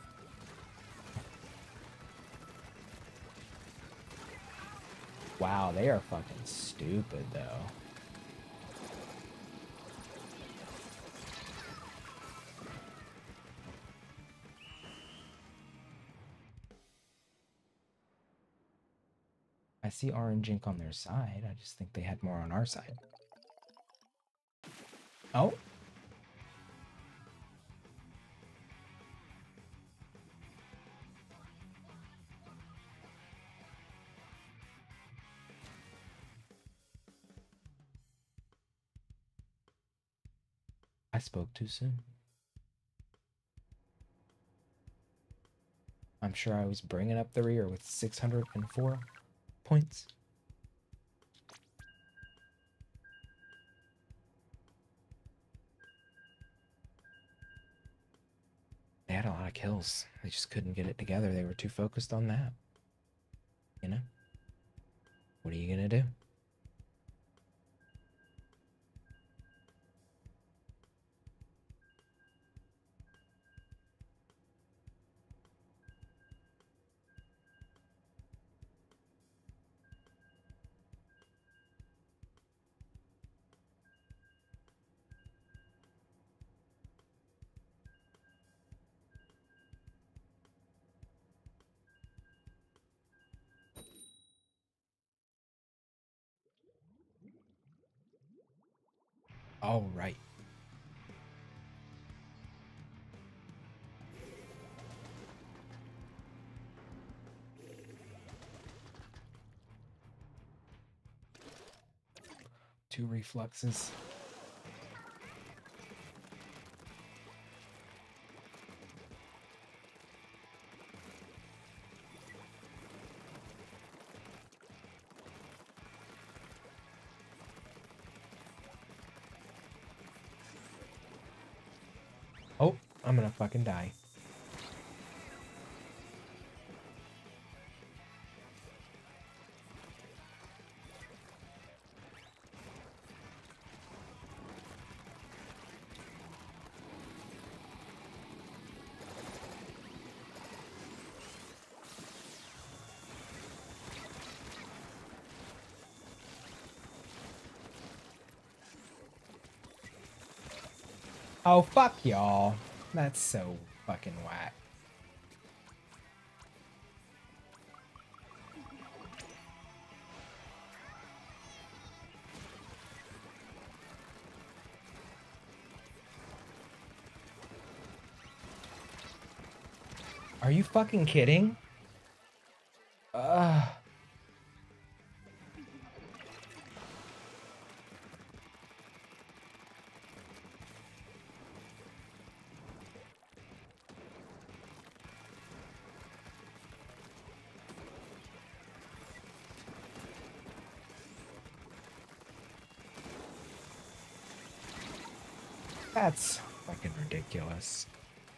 Wow, they are fucking stupid, though. I see orange ink on their side. I just think they had more on our side. Oh. I spoke too soon. I'm sure I was bringing up the rear with 604. Points. They had a lot of kills. They just couldn't get it together. They were too focused on that. You know? What are you gonna do? All right. Two refluxes. Oh, I'm gonna fucking die. Oh, fuck y'all. That's so fucking whack. Are you fucking kidding? Ugh. That's fucking ridiculous.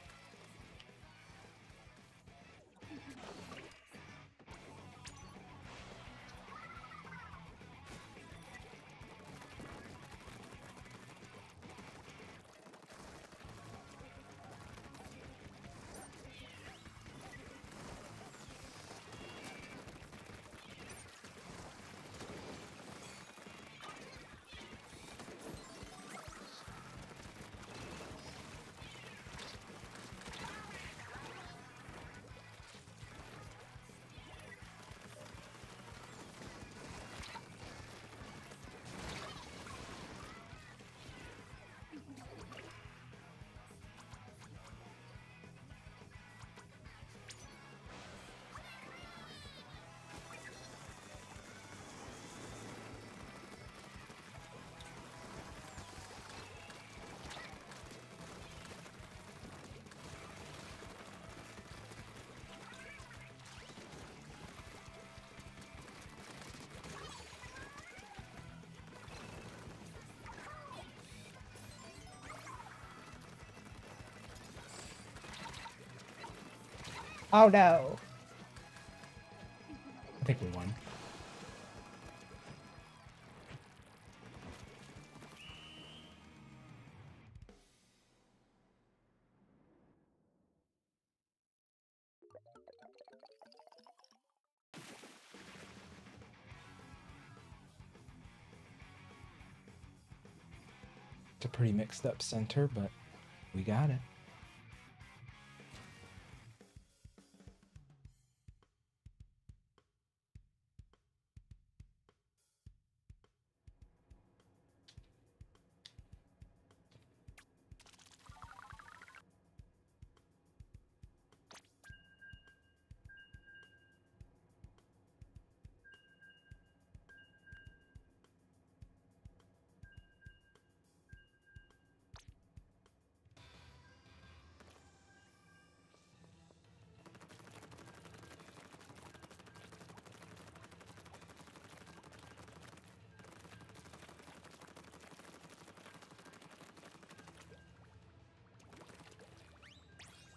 Oh no. I think we won. It's a pretty mixed up center, but we got it.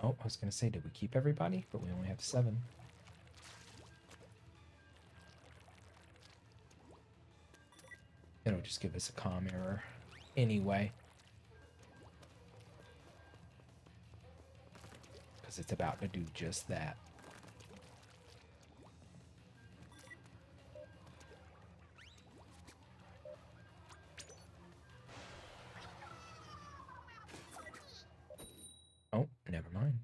Oh, I was gonna say, did we keep everybody? But we only have 7. It'll just give us a comm error anyway. Because it's about to do just that. Oh, never mind.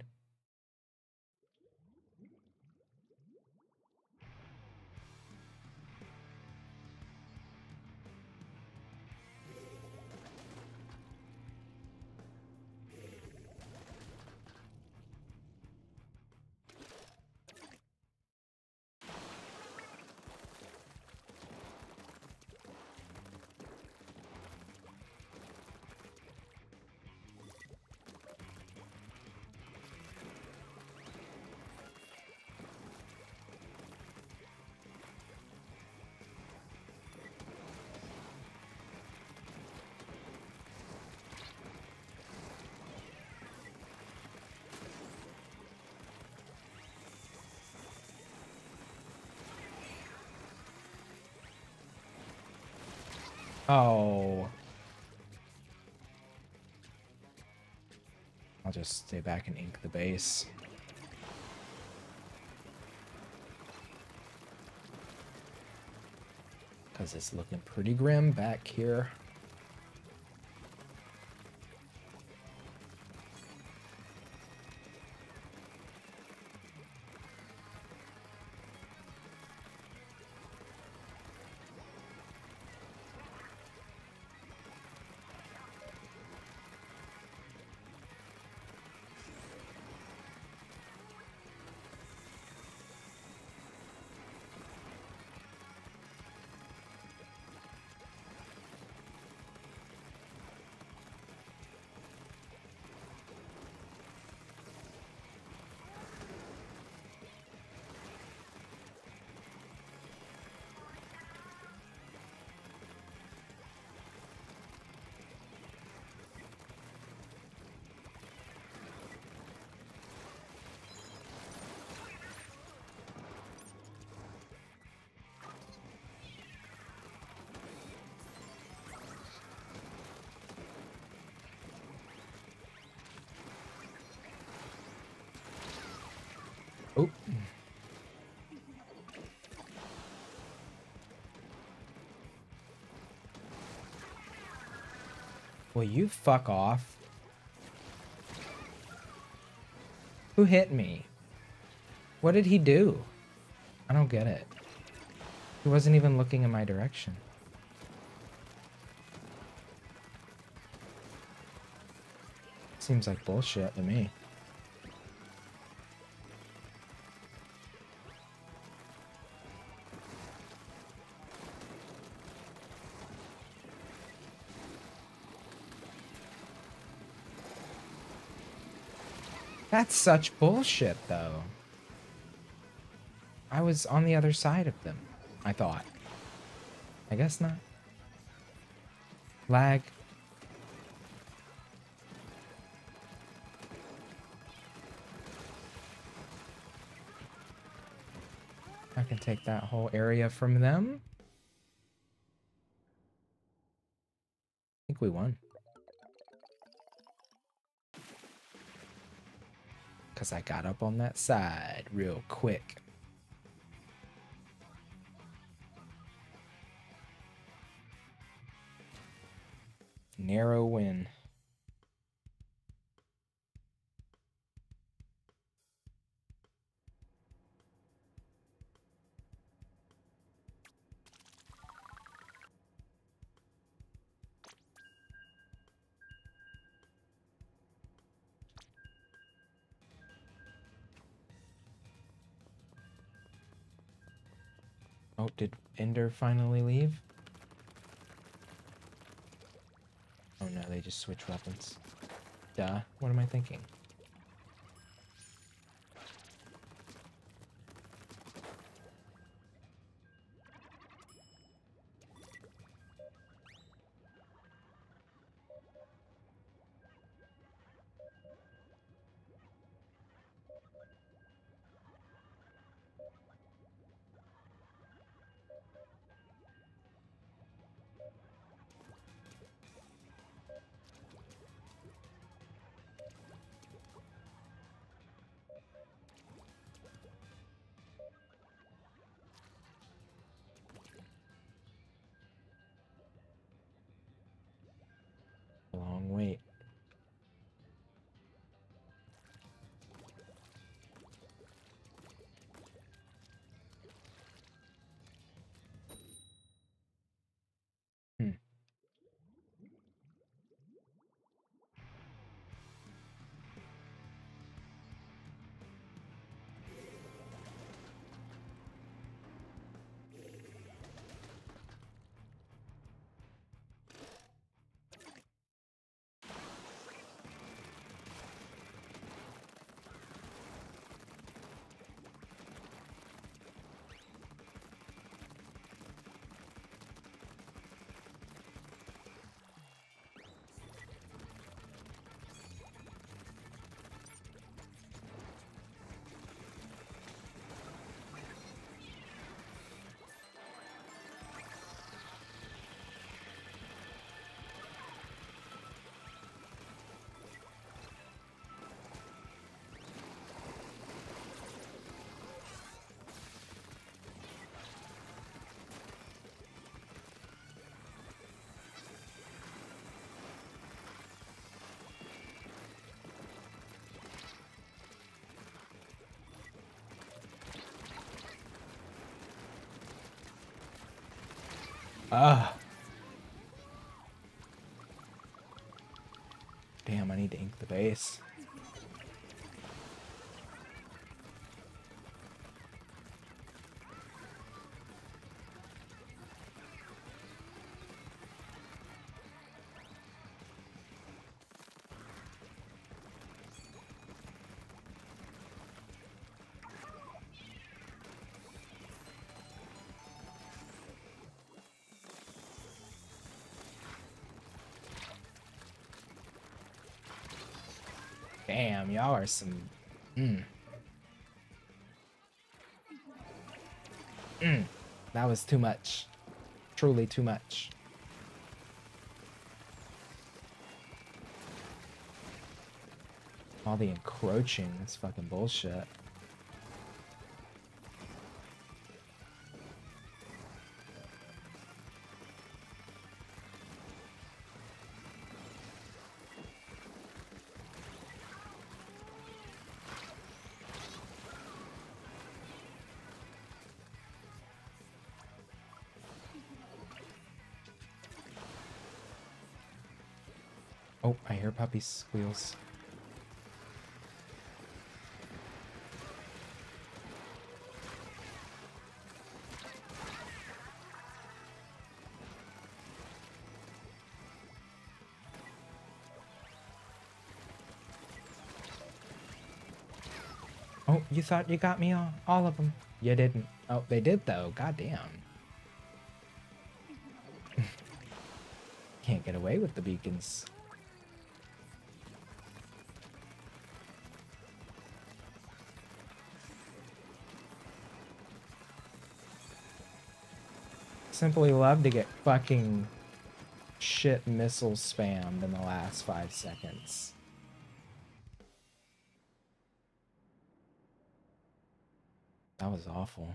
Oh. I'll just stay back and ink the base. Because it's looking pretty grim back here. Oh. Will you fuck off? Who hit me? What did he do? I don't get it. He wasn't even looking in my direction. Seems like bullshit to me. That's such bullshit, though. I was on the other side of them, I thought. I guess not. Lag. I can take that whole area from them. I think we won. Because I got up on that side real quick. Narrow win. Oh, did Ender finally leave? Oh no, they just switch weapons. Duh, what am I thinking? Ah. Damn, I need to ink the base. Damn, y'all are some... That was too much. Truly too much. All the encroaching is fucking bullshit. Oh, I hear puppy squeals. Oh, you thought you got me all of them. You didn't. Oh, they did though. Goddamn. Can't get away with the beacons. Simply love to get fucking shit missiles spammed in the last 5 seconds. That was awful.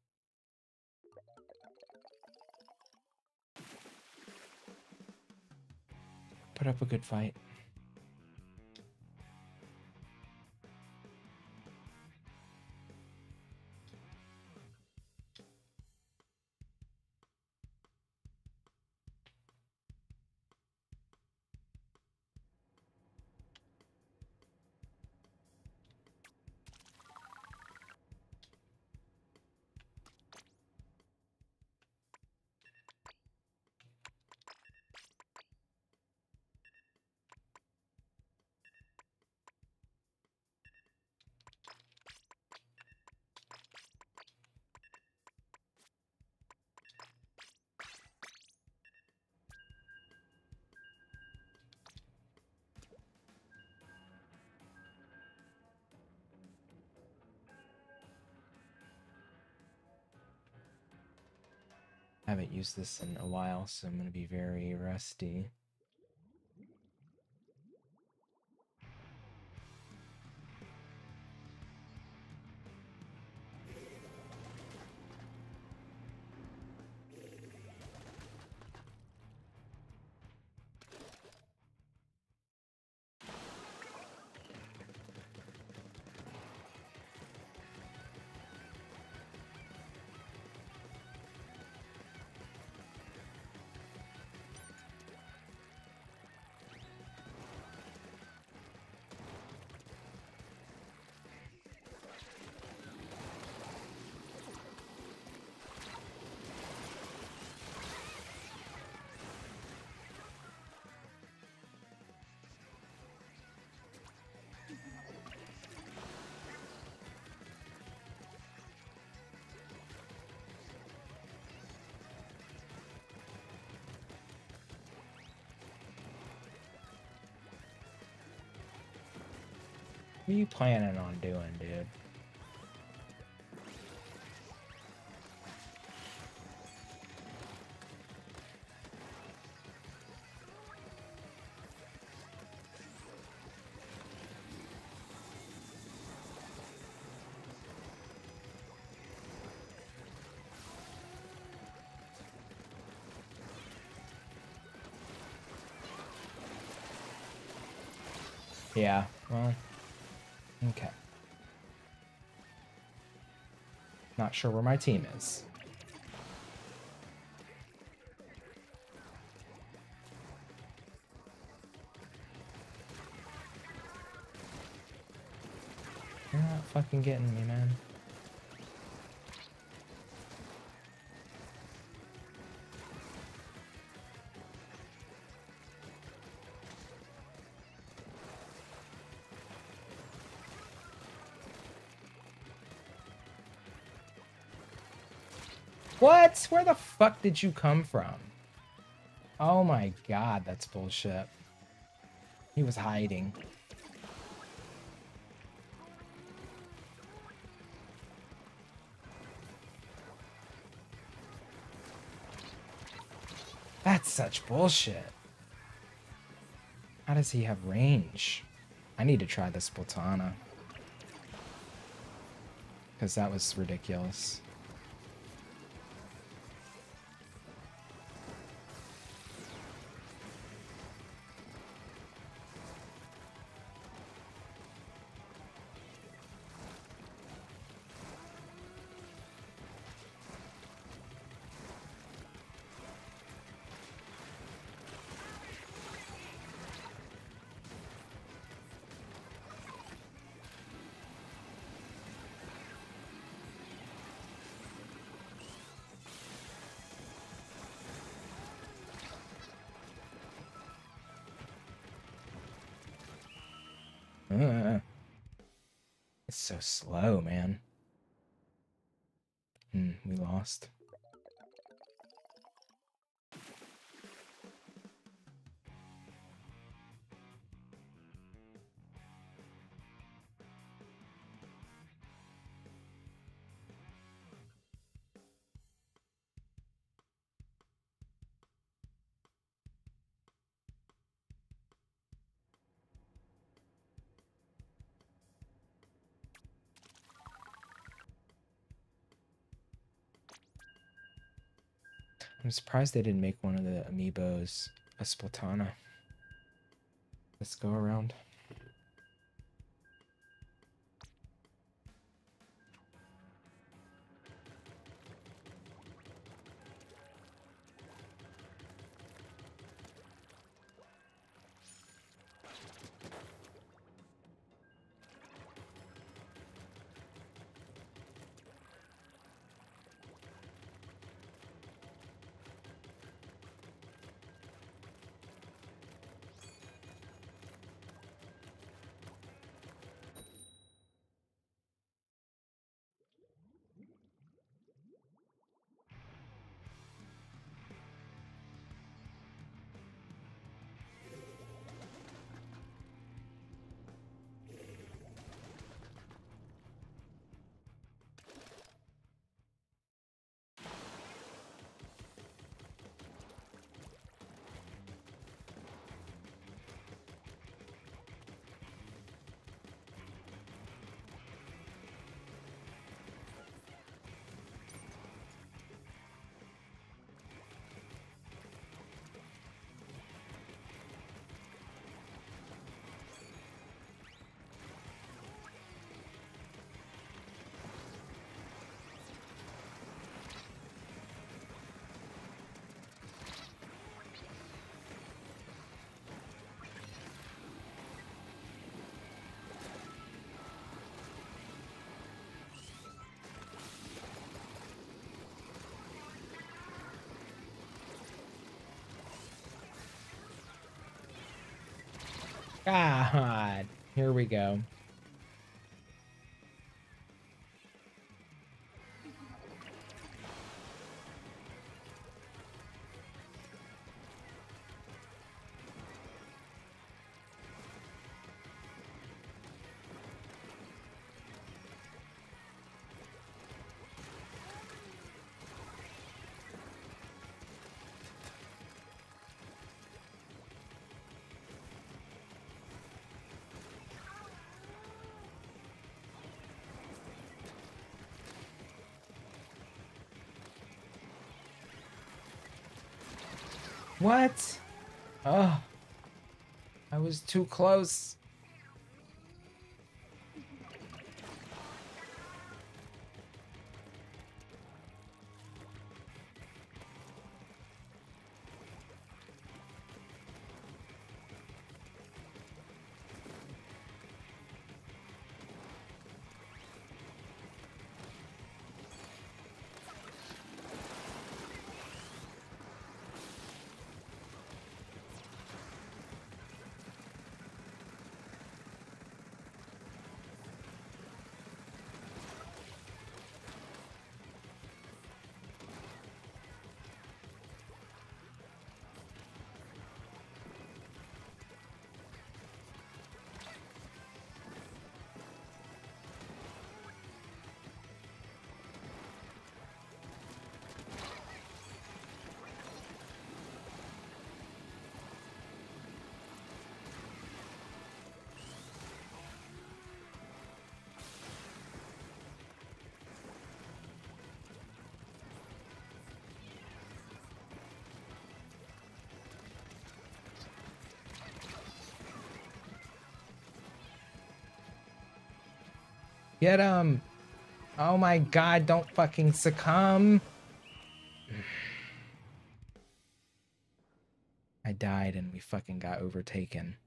Put up a good fight. I haven't used this in a while, so I'm gonna be very rusty. What are you planning on doing, dude? Yeah, well, okay. Not sure where my team is. You're not fucking getting me, man. What? Where the fuck did you come from? Oh my god, that's bullshit. He was hiding. That's such bullshit. How does he have range? I need to try the Splatana. Because that was ridiculous. It's so slow, man. We lost. I'm surprised they didn't make one of the amiibos a Splatana. Let's go around. God, here we go. What? Oh, I was too close. Get him! Oh my god, don't fucking succumb! I died and we fucking got overtaken.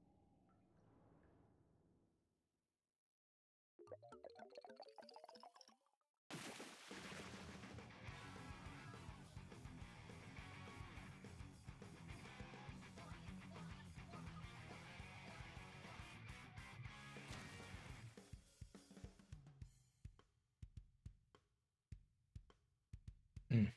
Mm.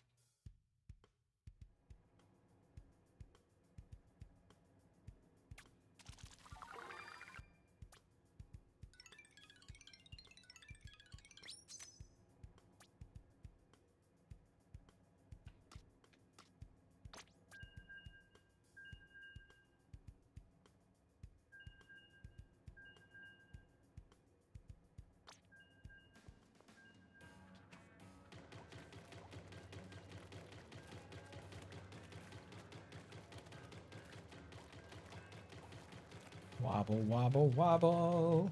Wobble, wobble, wobble.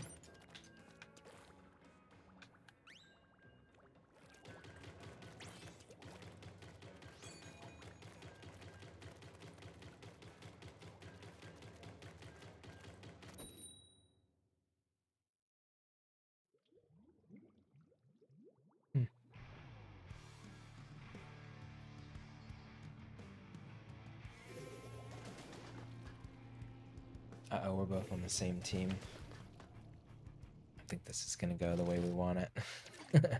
Hmm. Uh-oh, we're both on the same team. I think this is gonna go the way we want it.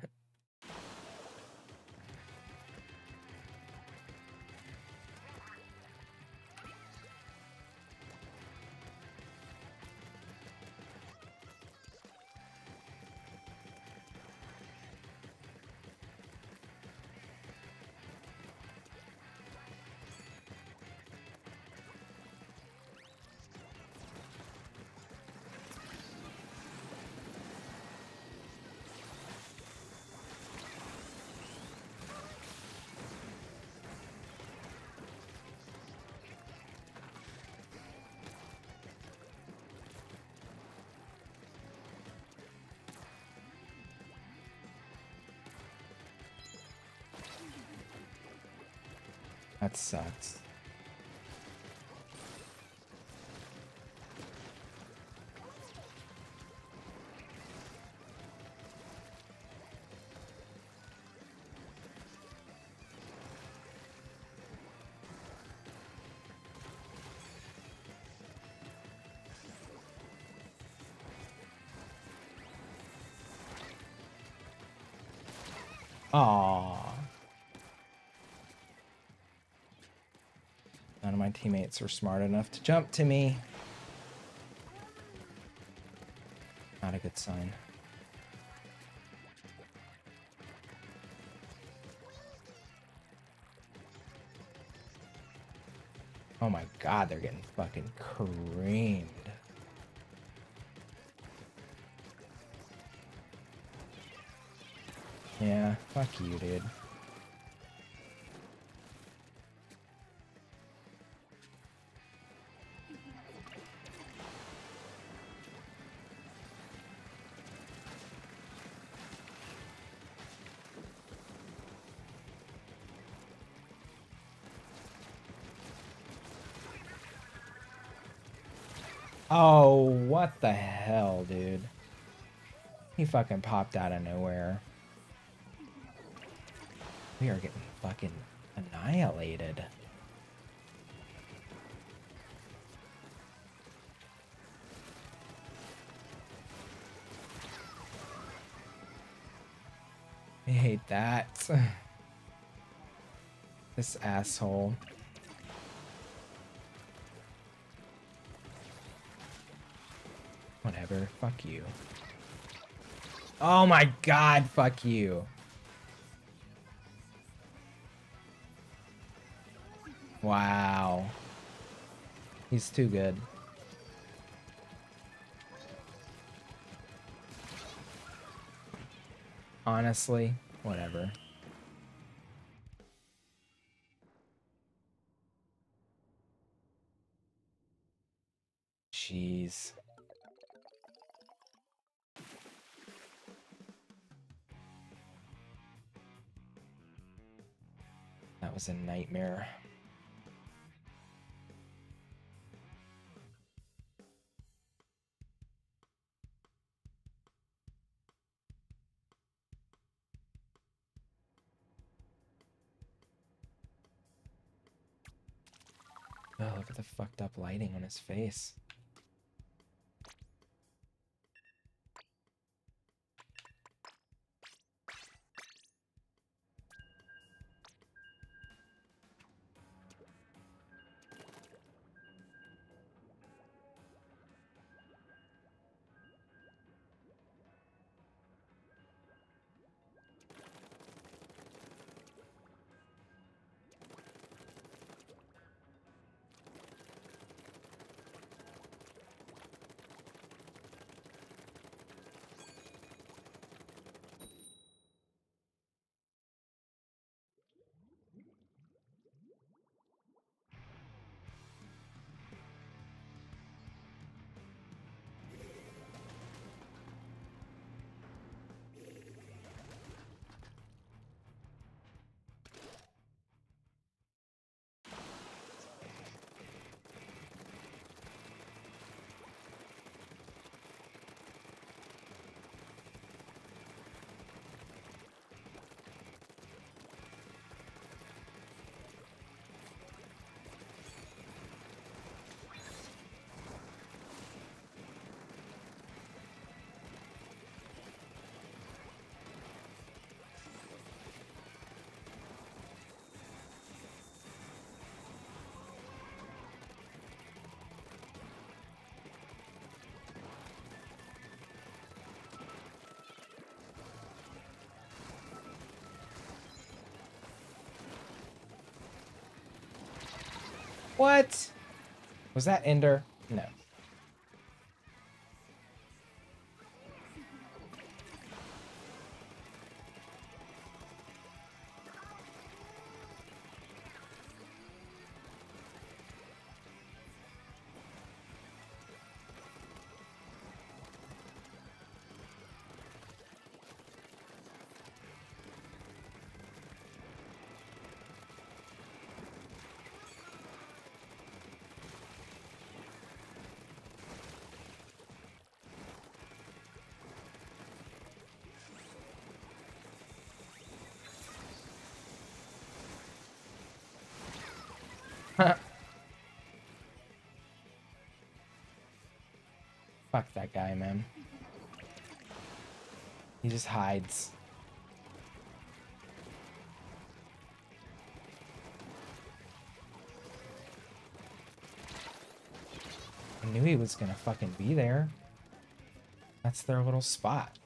That sucks. Aww. None of my teammates were smart enough to jump to me. Not a good sign. Oh my god, they're getting fucking creamed. Yeah, fuck you, dude. Oh, what the hell, dude? He fucking popped out of nowhere. We are getting fucking annihilated. I hate that. This asshole. Whatever, fuck you. Oh my god, fuck you. Wow. He's too good. Honestly, whatever. Jeez. That was a nightmare. Oh, look at the fucked up lighting on his face. What? Was that Ender? No. Fuck that guy, man. He just hides. I knew he was gonna fucking be there. That's their little spot.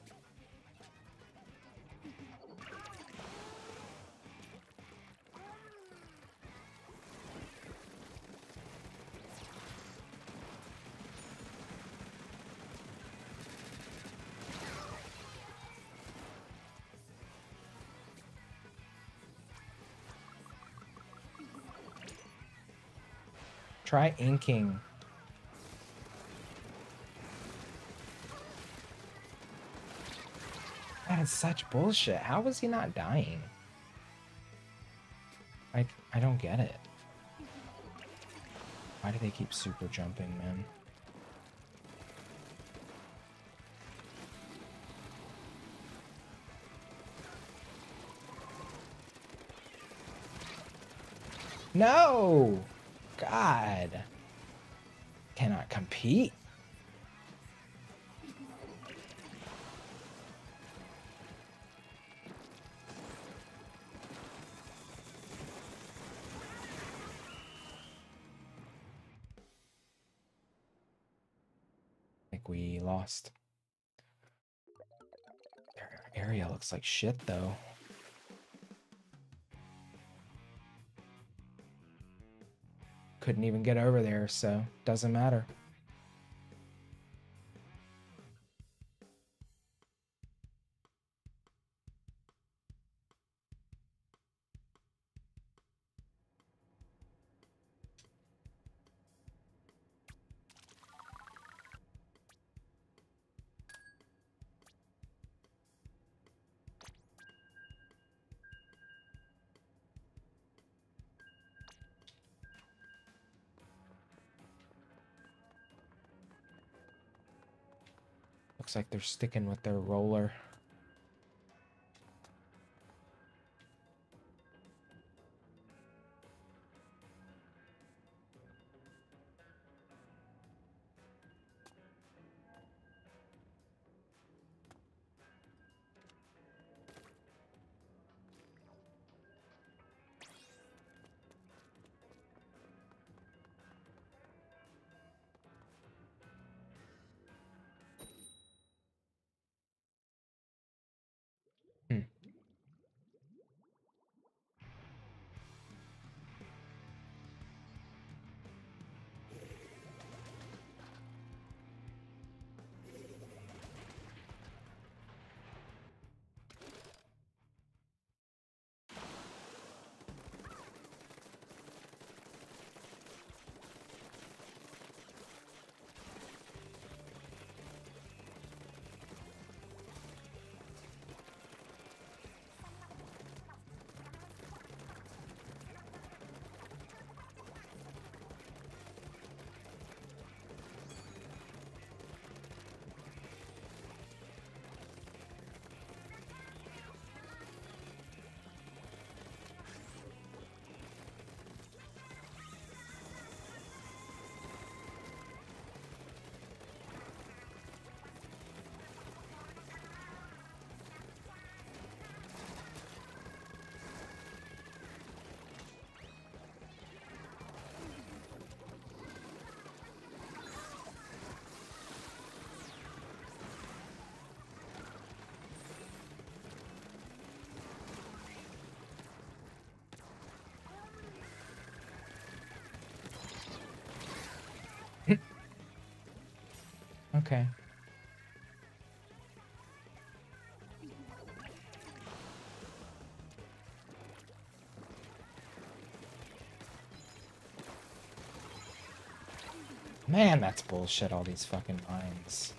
Try inking. That is such bullshit. How was he not dying? I don't get it. Why do they keep super jumping, man? No! God. Cannot compete. I think we lost. Their area looks like shit, though. Couldn't even get over there, so doesn't matter. Looks like they're sticking with their roller. Hmm. Okay. Man, that's bullshit, all these fucking mines.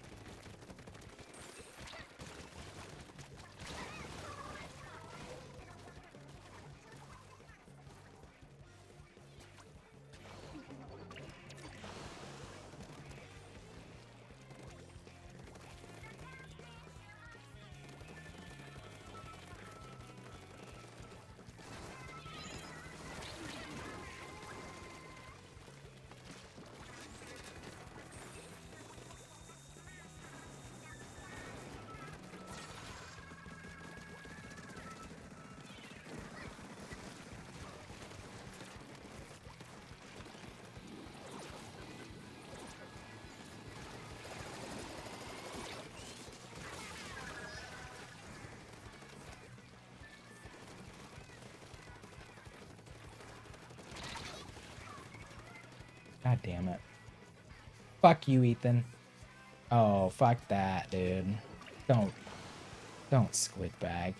God damn it. Fuck you, Ethan. Oh, fuck that, dude. Don't squid bag.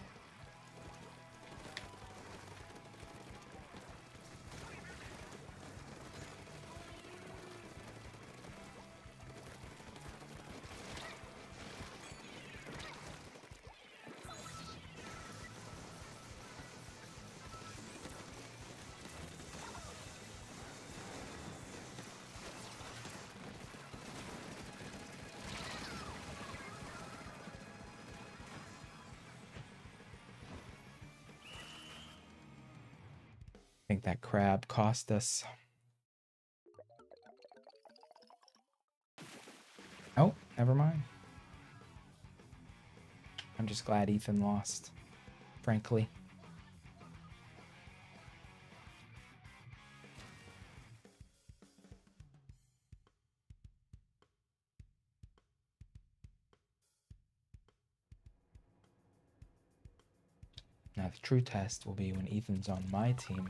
I think that crab cost us. Oh, never mind. I'm just glad Ethan lost, frankly. Now the true test will be when Ethan's on my team.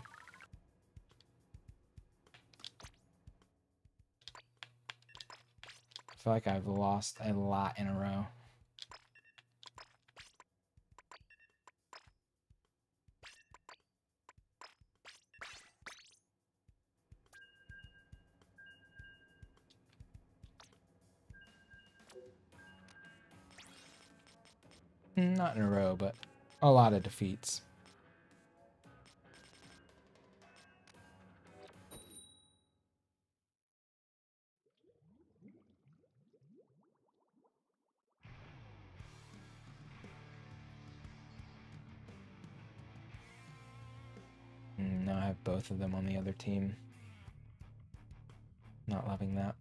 I feel like I've lost a lot in a row. Not in a row, but a lot of defeats. I have both of them on the other team. Not loving that.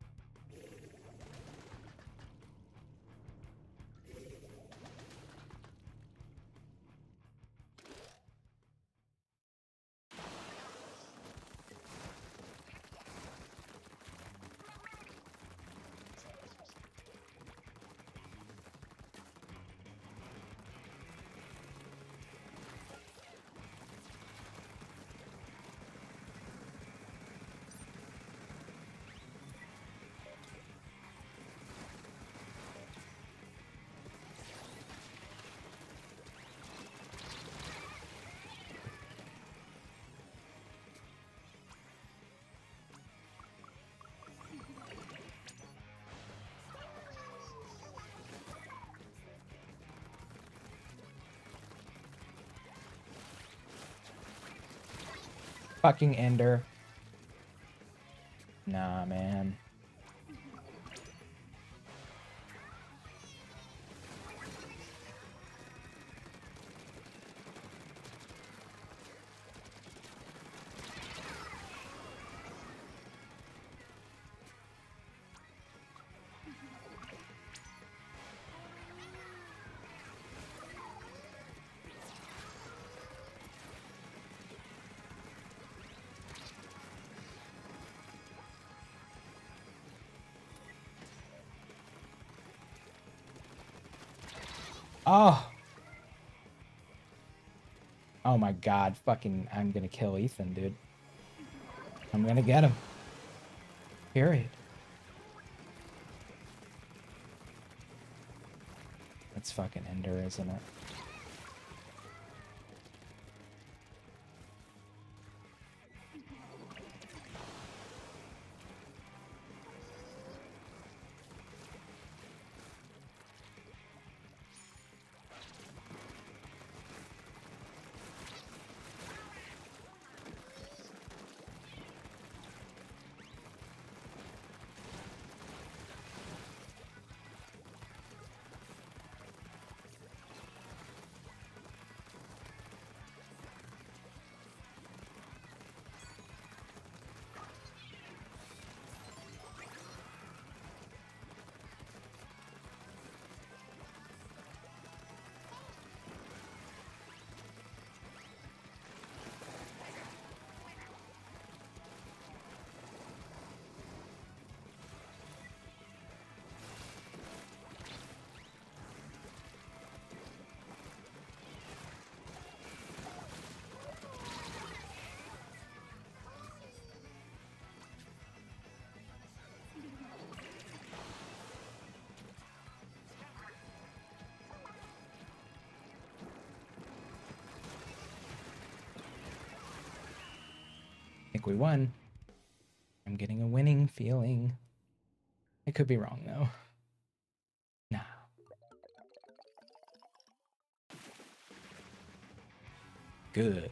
Fucking Ender. Nah, man. Oh. Oh my god, fucking, I'm gonna kill Ethan, dude. I'm gonna get him. Period. That's fucking Ender, isn't it? I think we won. I'm getting a winning feeling. I could be wrong, though. Nah. Good.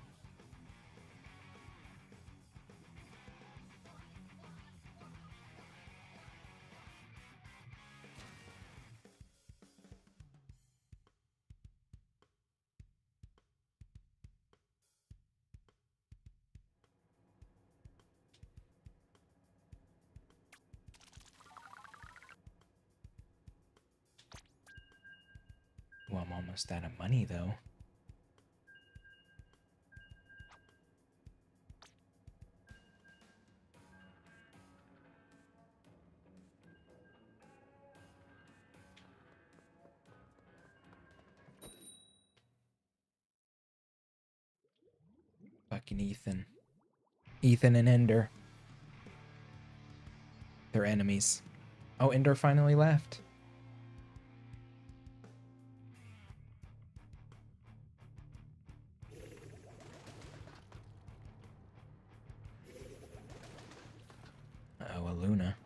Well, I'm almost out of money, though. Fucking Ethan. Ethan and Ender. They're enemies. Oh, Ender finally left. Uh-oh, a Luna.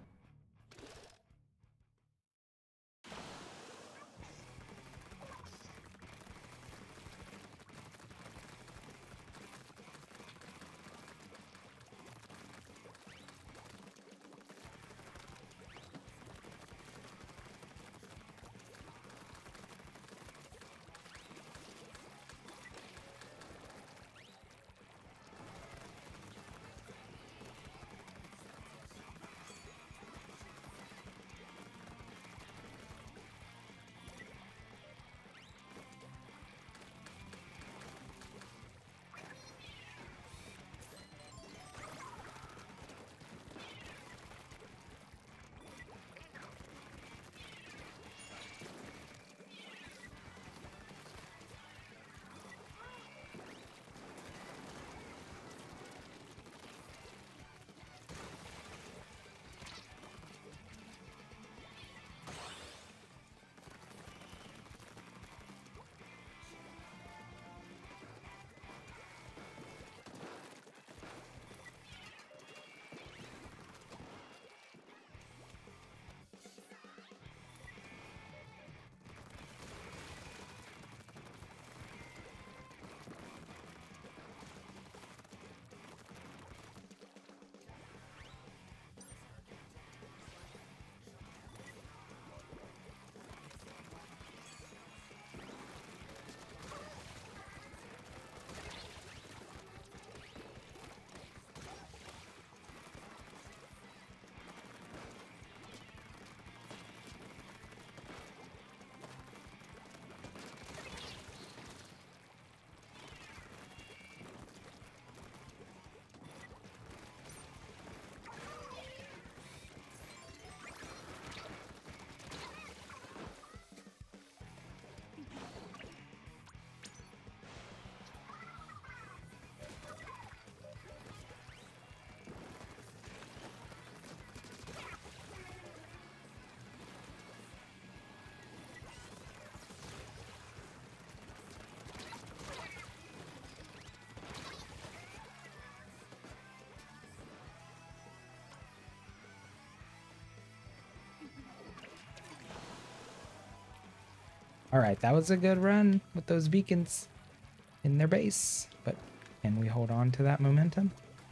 All right, that was a good run with those beacons in their base. But can we hold on to that momentum?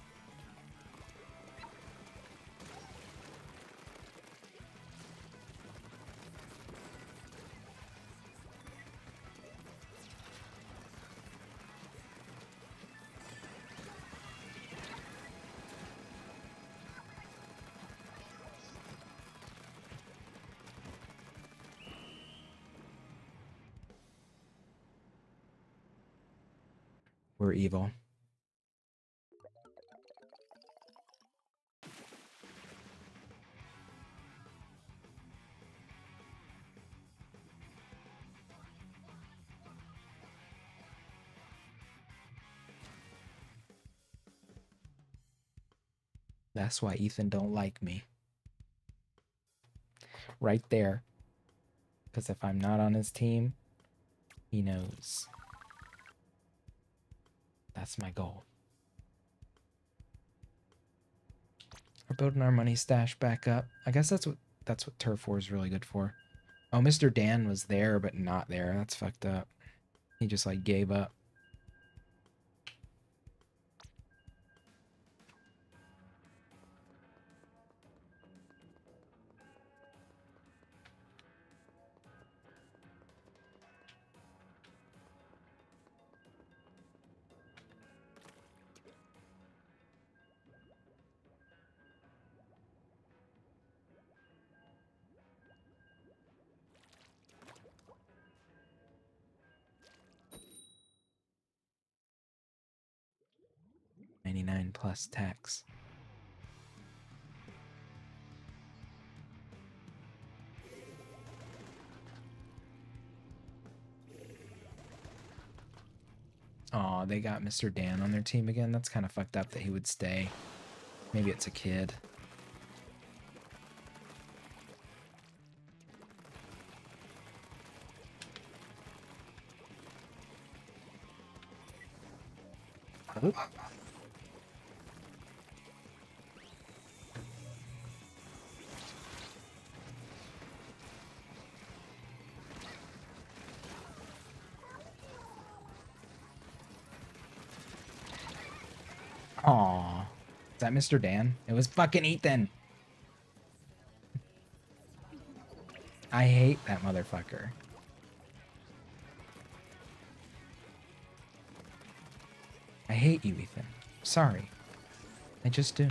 We're evil. That's why Ethan don't like me. Right there. Because if I'm not on his team, he knows. That's my goal. We're building our money stash back up. I guess that's what Turf War is really good for. Oh, Mr. Dan was there, but not there. That's fucked up. He just, like, gave up. $99 plus tax. Aw, they got Mr. Dan on their team again. That's kind of fucked up that he would stay. Maybe it's a kid. Aw. Is that Mr. Dan? It was fucking Ethan. I hate that motherfucker. I hate you, Ethan. Sorry. I just do.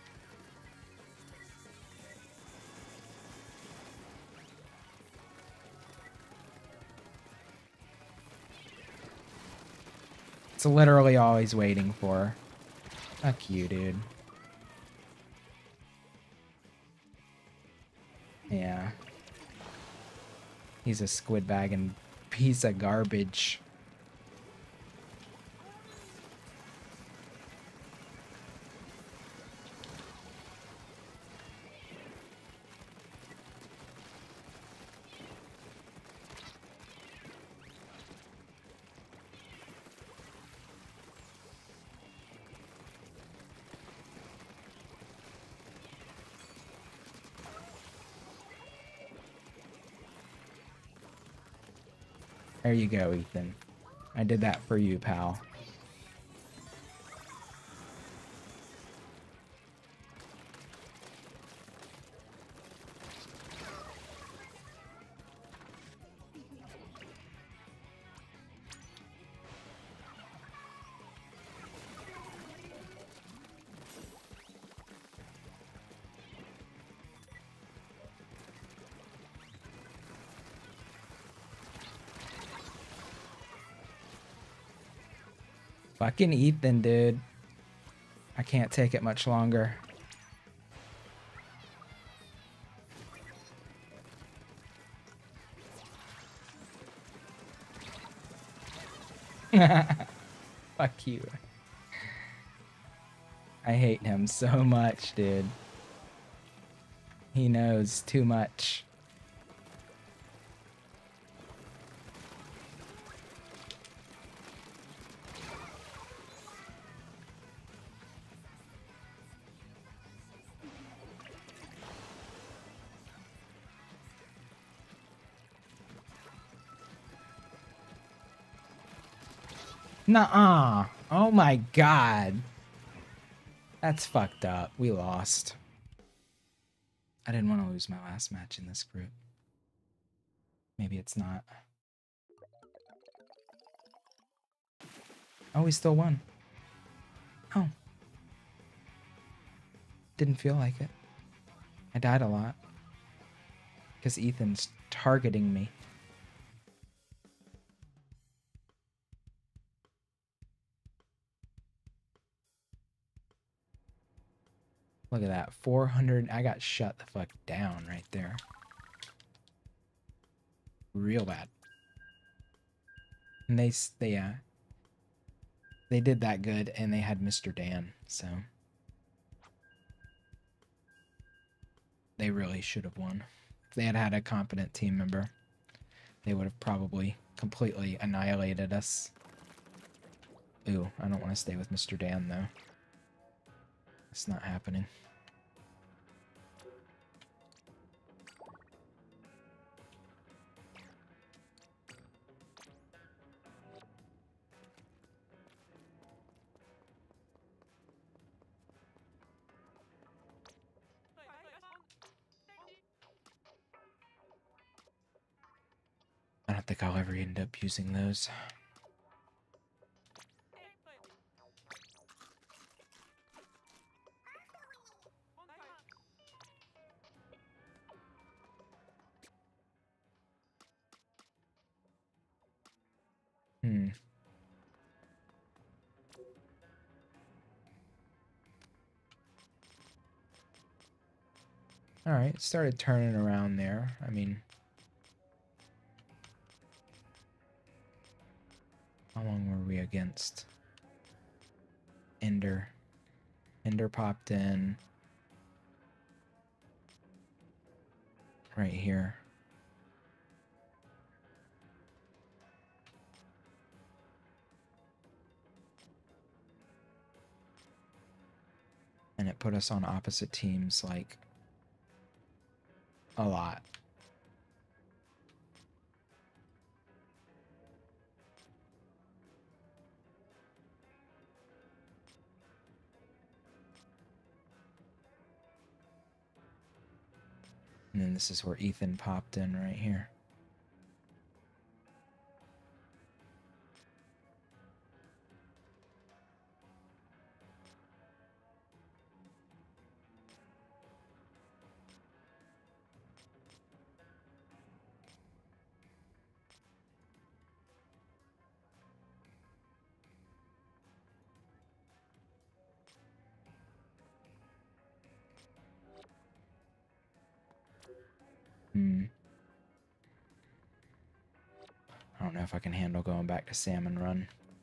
It's literally all he's waiting for. Fuck you, dude. Yeah. He's a squid bag and piece of garbage. There you go, Ethan. I did that for you, pal. Fucking Ethan, dude. I can't take it much longer. Fuck you. I hate him so much, dude. He knows too much. Nuh-uh. Oh my god. That's fucked up. We lost. I didn't want to lose my last match in this group. Maybe it's not. Oh, we still won. Oh. Didn't feel like it. I died a lot. Because Ethan's targeting me. Look at that. 400. I got shut the fuck down right there. Real bad. And they did that good, and they had Mr. Dan, so they really should have won. If they had had a competent team member, they would have probably completely annihilated us. Ooh, I don't want to stay with Mr. Dan, though. It's not happening. I don't think I'll ever end up using those. Alright, started turning around there. I mean, how long were we against? Ender. Ender popped in. Right here. And it put us on opposite teams, like, a lot. And then this is where Ethan popped in right here. I don't know if I can handle going back to Salmon Run.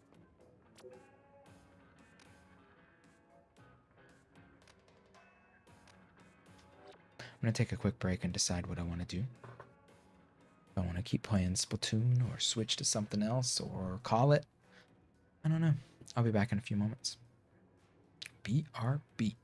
I'm going to take a quick break and decide what I want to do. If I want to keep playing Splatoon or switch to something else or call it. I don't know. I'll be back in a few moments. BRB.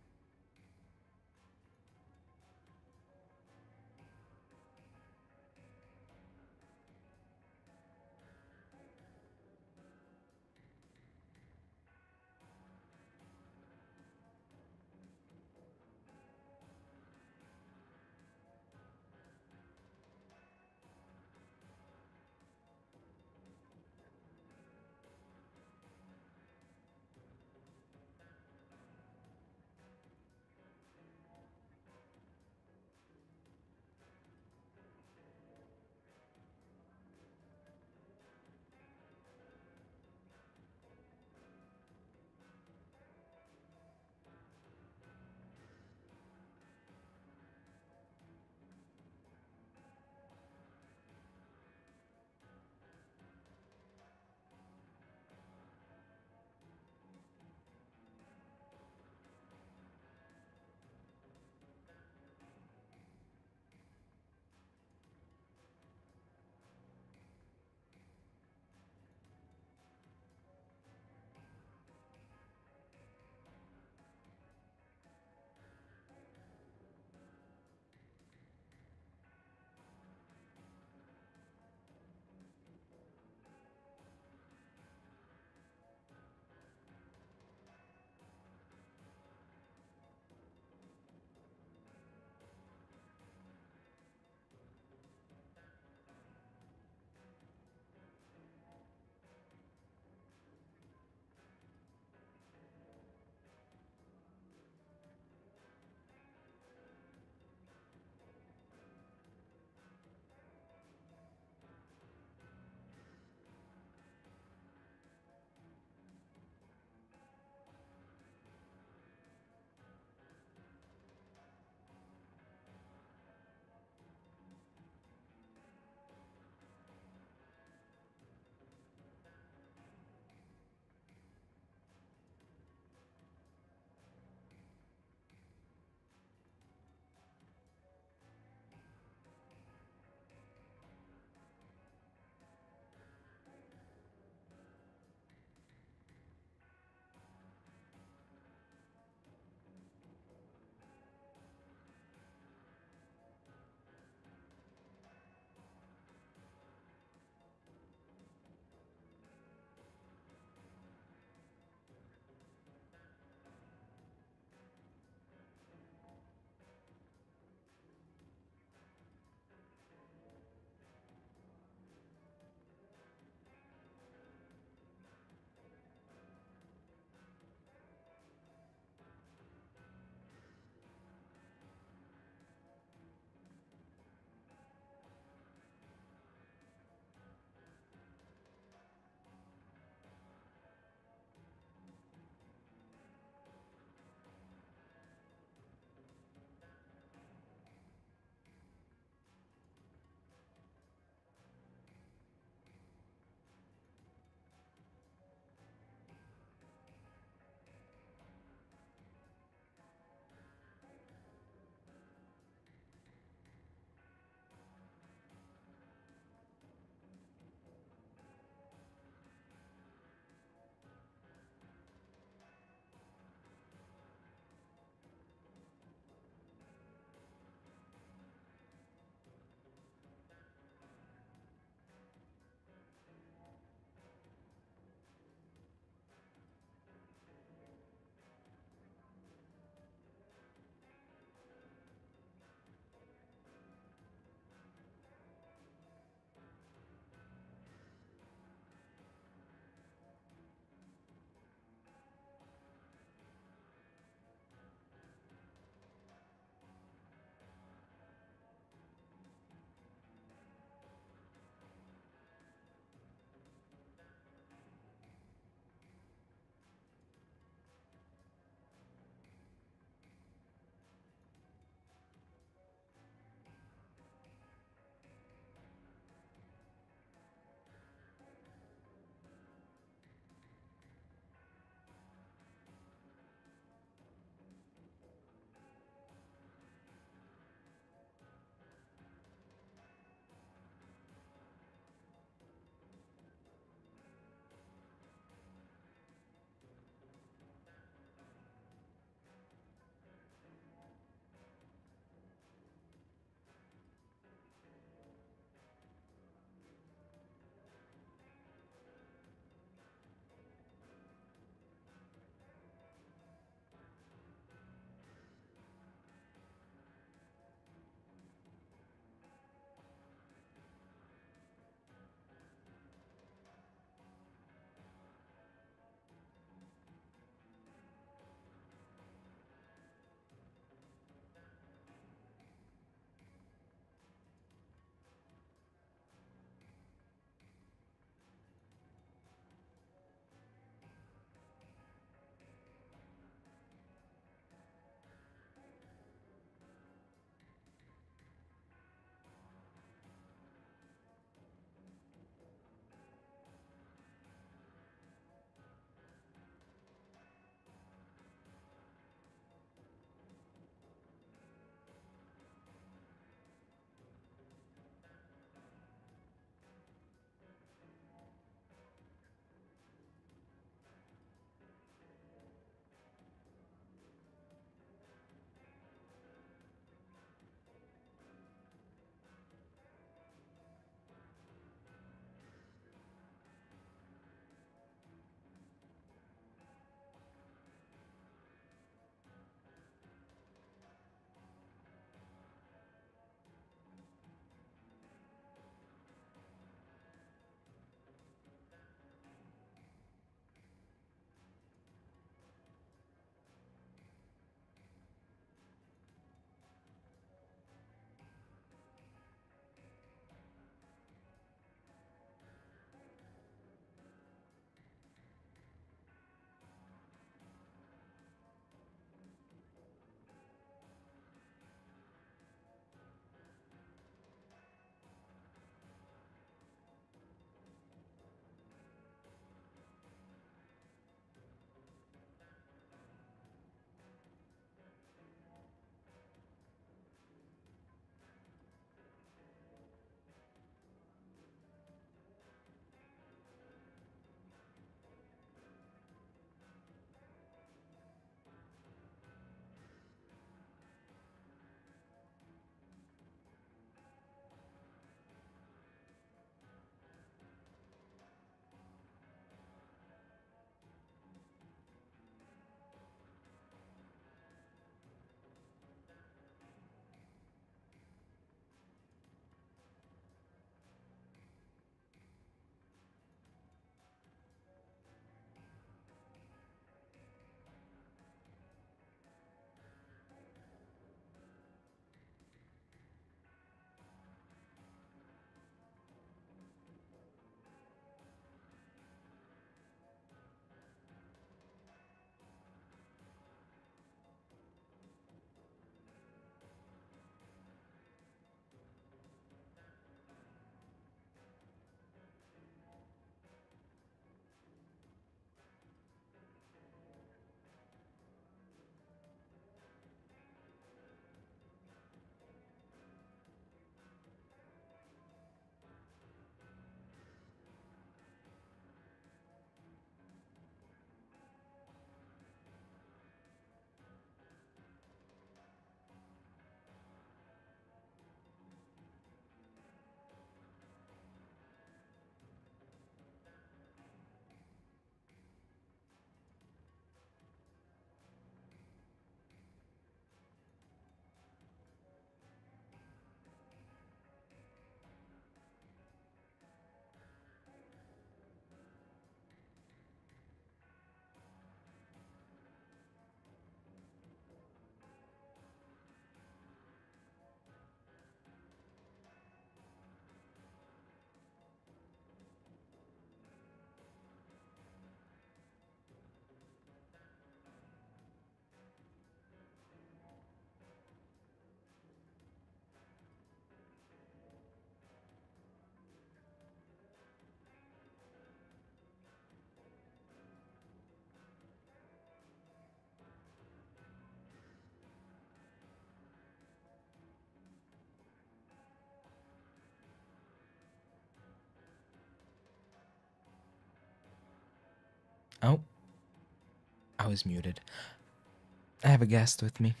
Oh, I was muted. I have a guest with me.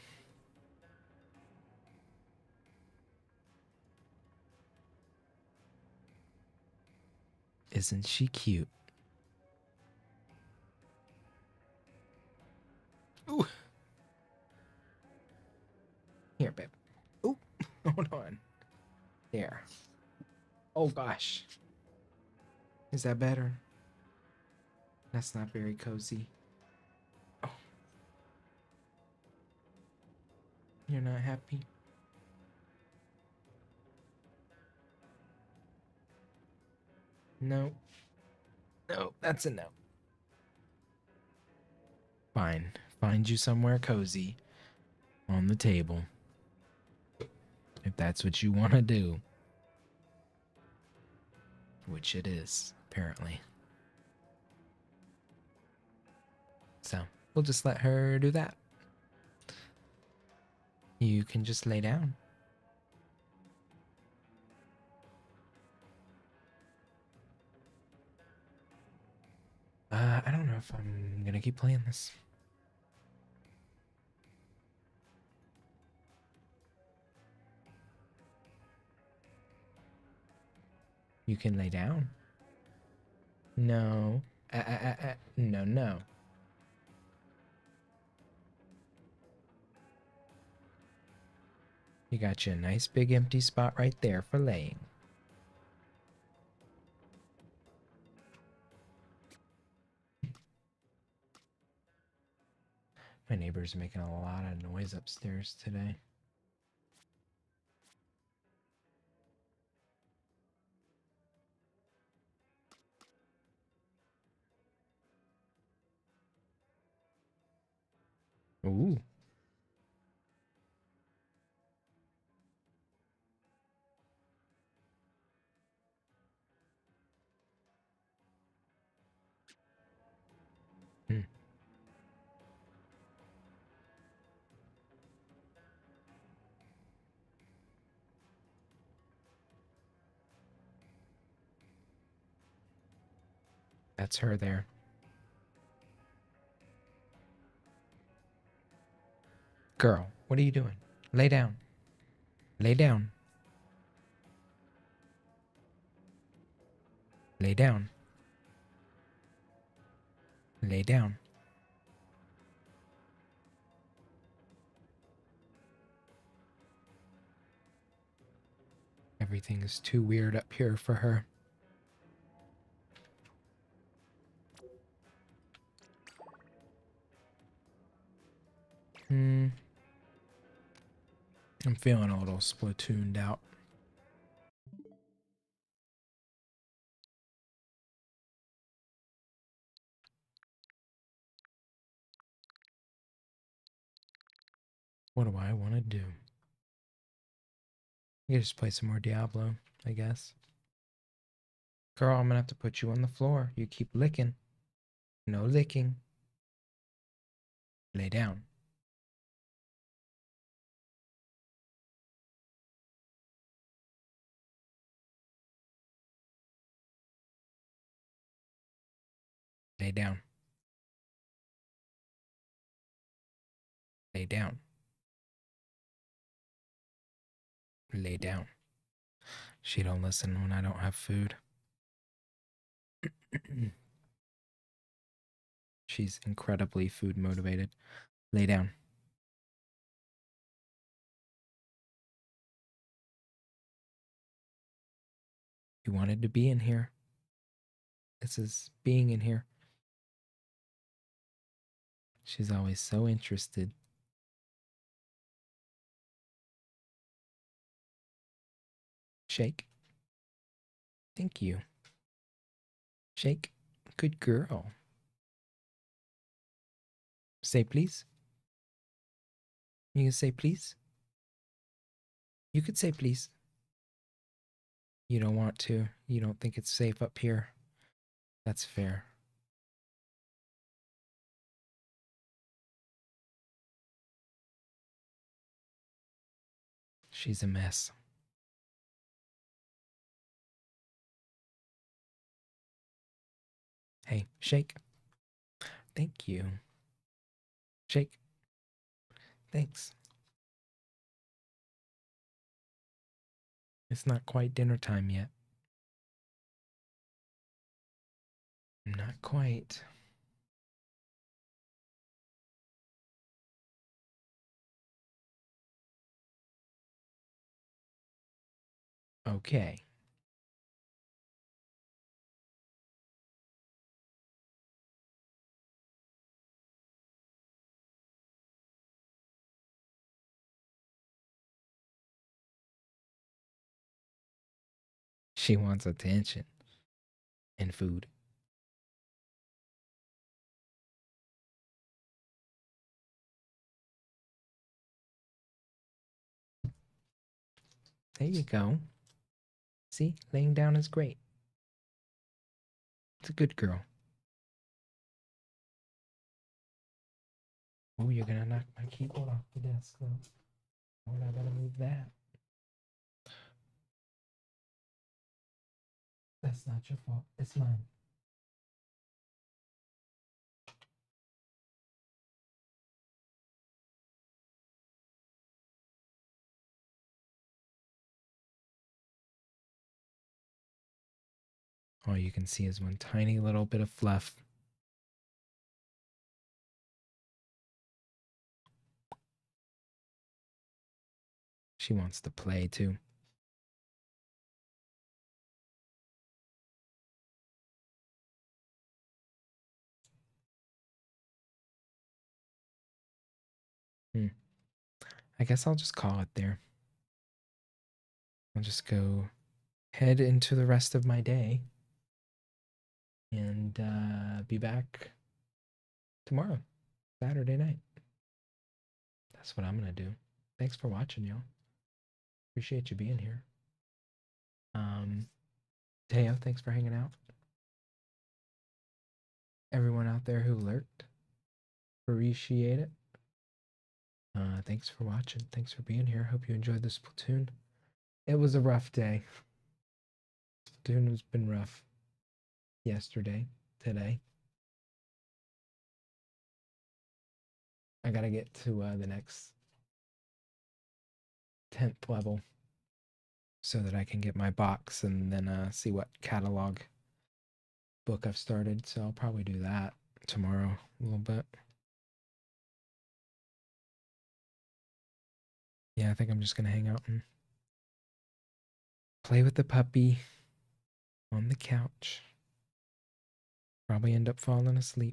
Isn't she cute? Ooh. Here, babe. Ooh, hold on. There. Oh gosh. Is that better? That's not very cozy. Oh, you're not happy? No. No, that's a no. Fine. Find you somewhere cozy on the table. If that's what you want to do. Which it is, apparently. So, we'll just let her do that. You can just lay down. I don't know if I'm gonna keep playing this. You can lay down. No. No, no. You got you a nice big empty spot right there for laying. My neighbors are making a lot of noise upstairs today. Ooh. Hmm. That's her there. Girl, what are you doing? Lay down. Lay down. Lay down. Lay down. Everything is too weird up here for her. I'm feeling a little Splatooned out. What do I want to do? You can just play some more Diablo, I guess. Girl, I'm gonna have to put you on the floor. You keep licking. No licking. Lay down. Lay down. Lay down. Lay down. She don't listen when I don't have food. She's incredibly food motivated. Lay down. You wanted to be in here. This is being in here. She's always so interested. Shake. Thank you. Shake. Good girl. Say please. You can say please. You could say please. You don't want to. You don't think it's safe up here. That's fair. She's a mess. Hey, shake. Thank you. Shake. Thanks. It's not quite dinner time yet. Not quite. Okay. She wants attention and food. There you go. See, laying down is great. It's a good girl. Oh, you're gonna knock my keyboard off the desk, though. Oh, I gotta move that. That's not your fault. It's mine. All you can see is one tiny little bit of fluff. She wants to play too. I guess I'll just call it there. I'll just go head into the rest of my day and be back tomorrow, Saturday night. That's what I'm gonna do. Thanks for watching, y'all. Appreciate you being here. Teo, thanks for hanging out. Everyone out there who lurked, appreciate it. Thanks for watching. Thanks for being here. Hope you enjoyed this Splatoon. It was a rough day. Splatoon has been rough. Yesterday, today. I gotta get to the next 10th level so that I can get my box and then see what catalog book I've started. So I'll probably do that tomorrow a little bit. Yeah, I think I'm just gonna hang out and play with the puppy on the couch. Probably end up falling asleep.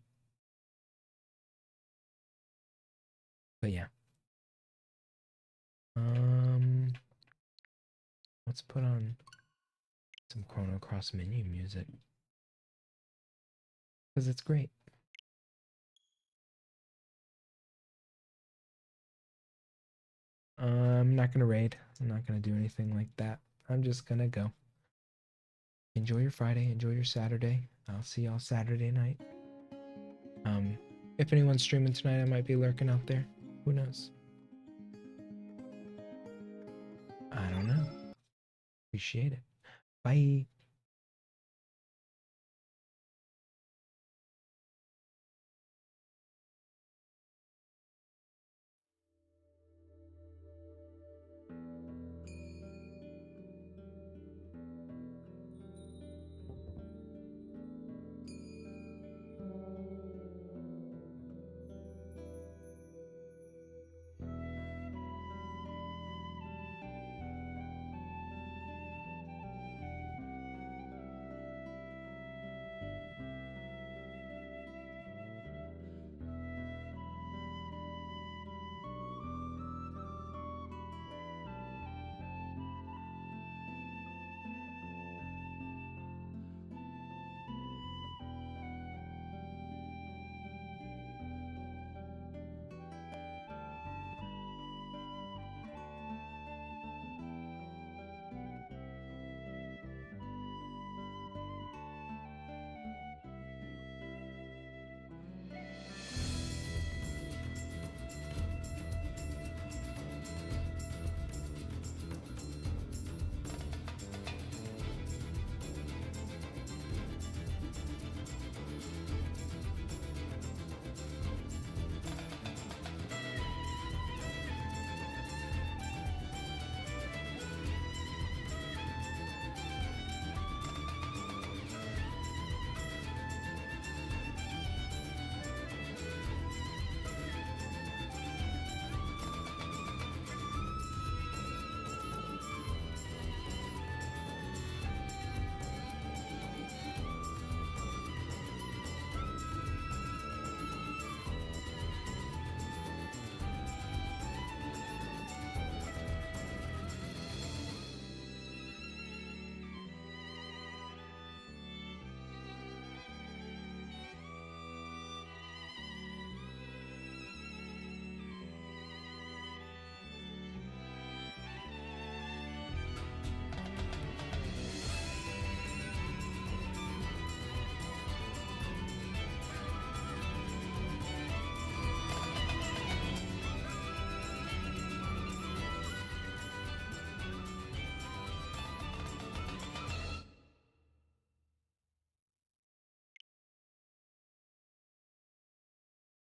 But yeah. Let's put on some Chrono Cross menu music. Because it's great. I'm not gonna raid. I'm not gonna do anything like that. I'm just gonna go. Enjoy your Friday, enjoy your Saturday. I'll see y'all Saturday night. If anyone's streaming tonight, I might be lurking out there. Who knows? I don't know. Appreciate it. Bye.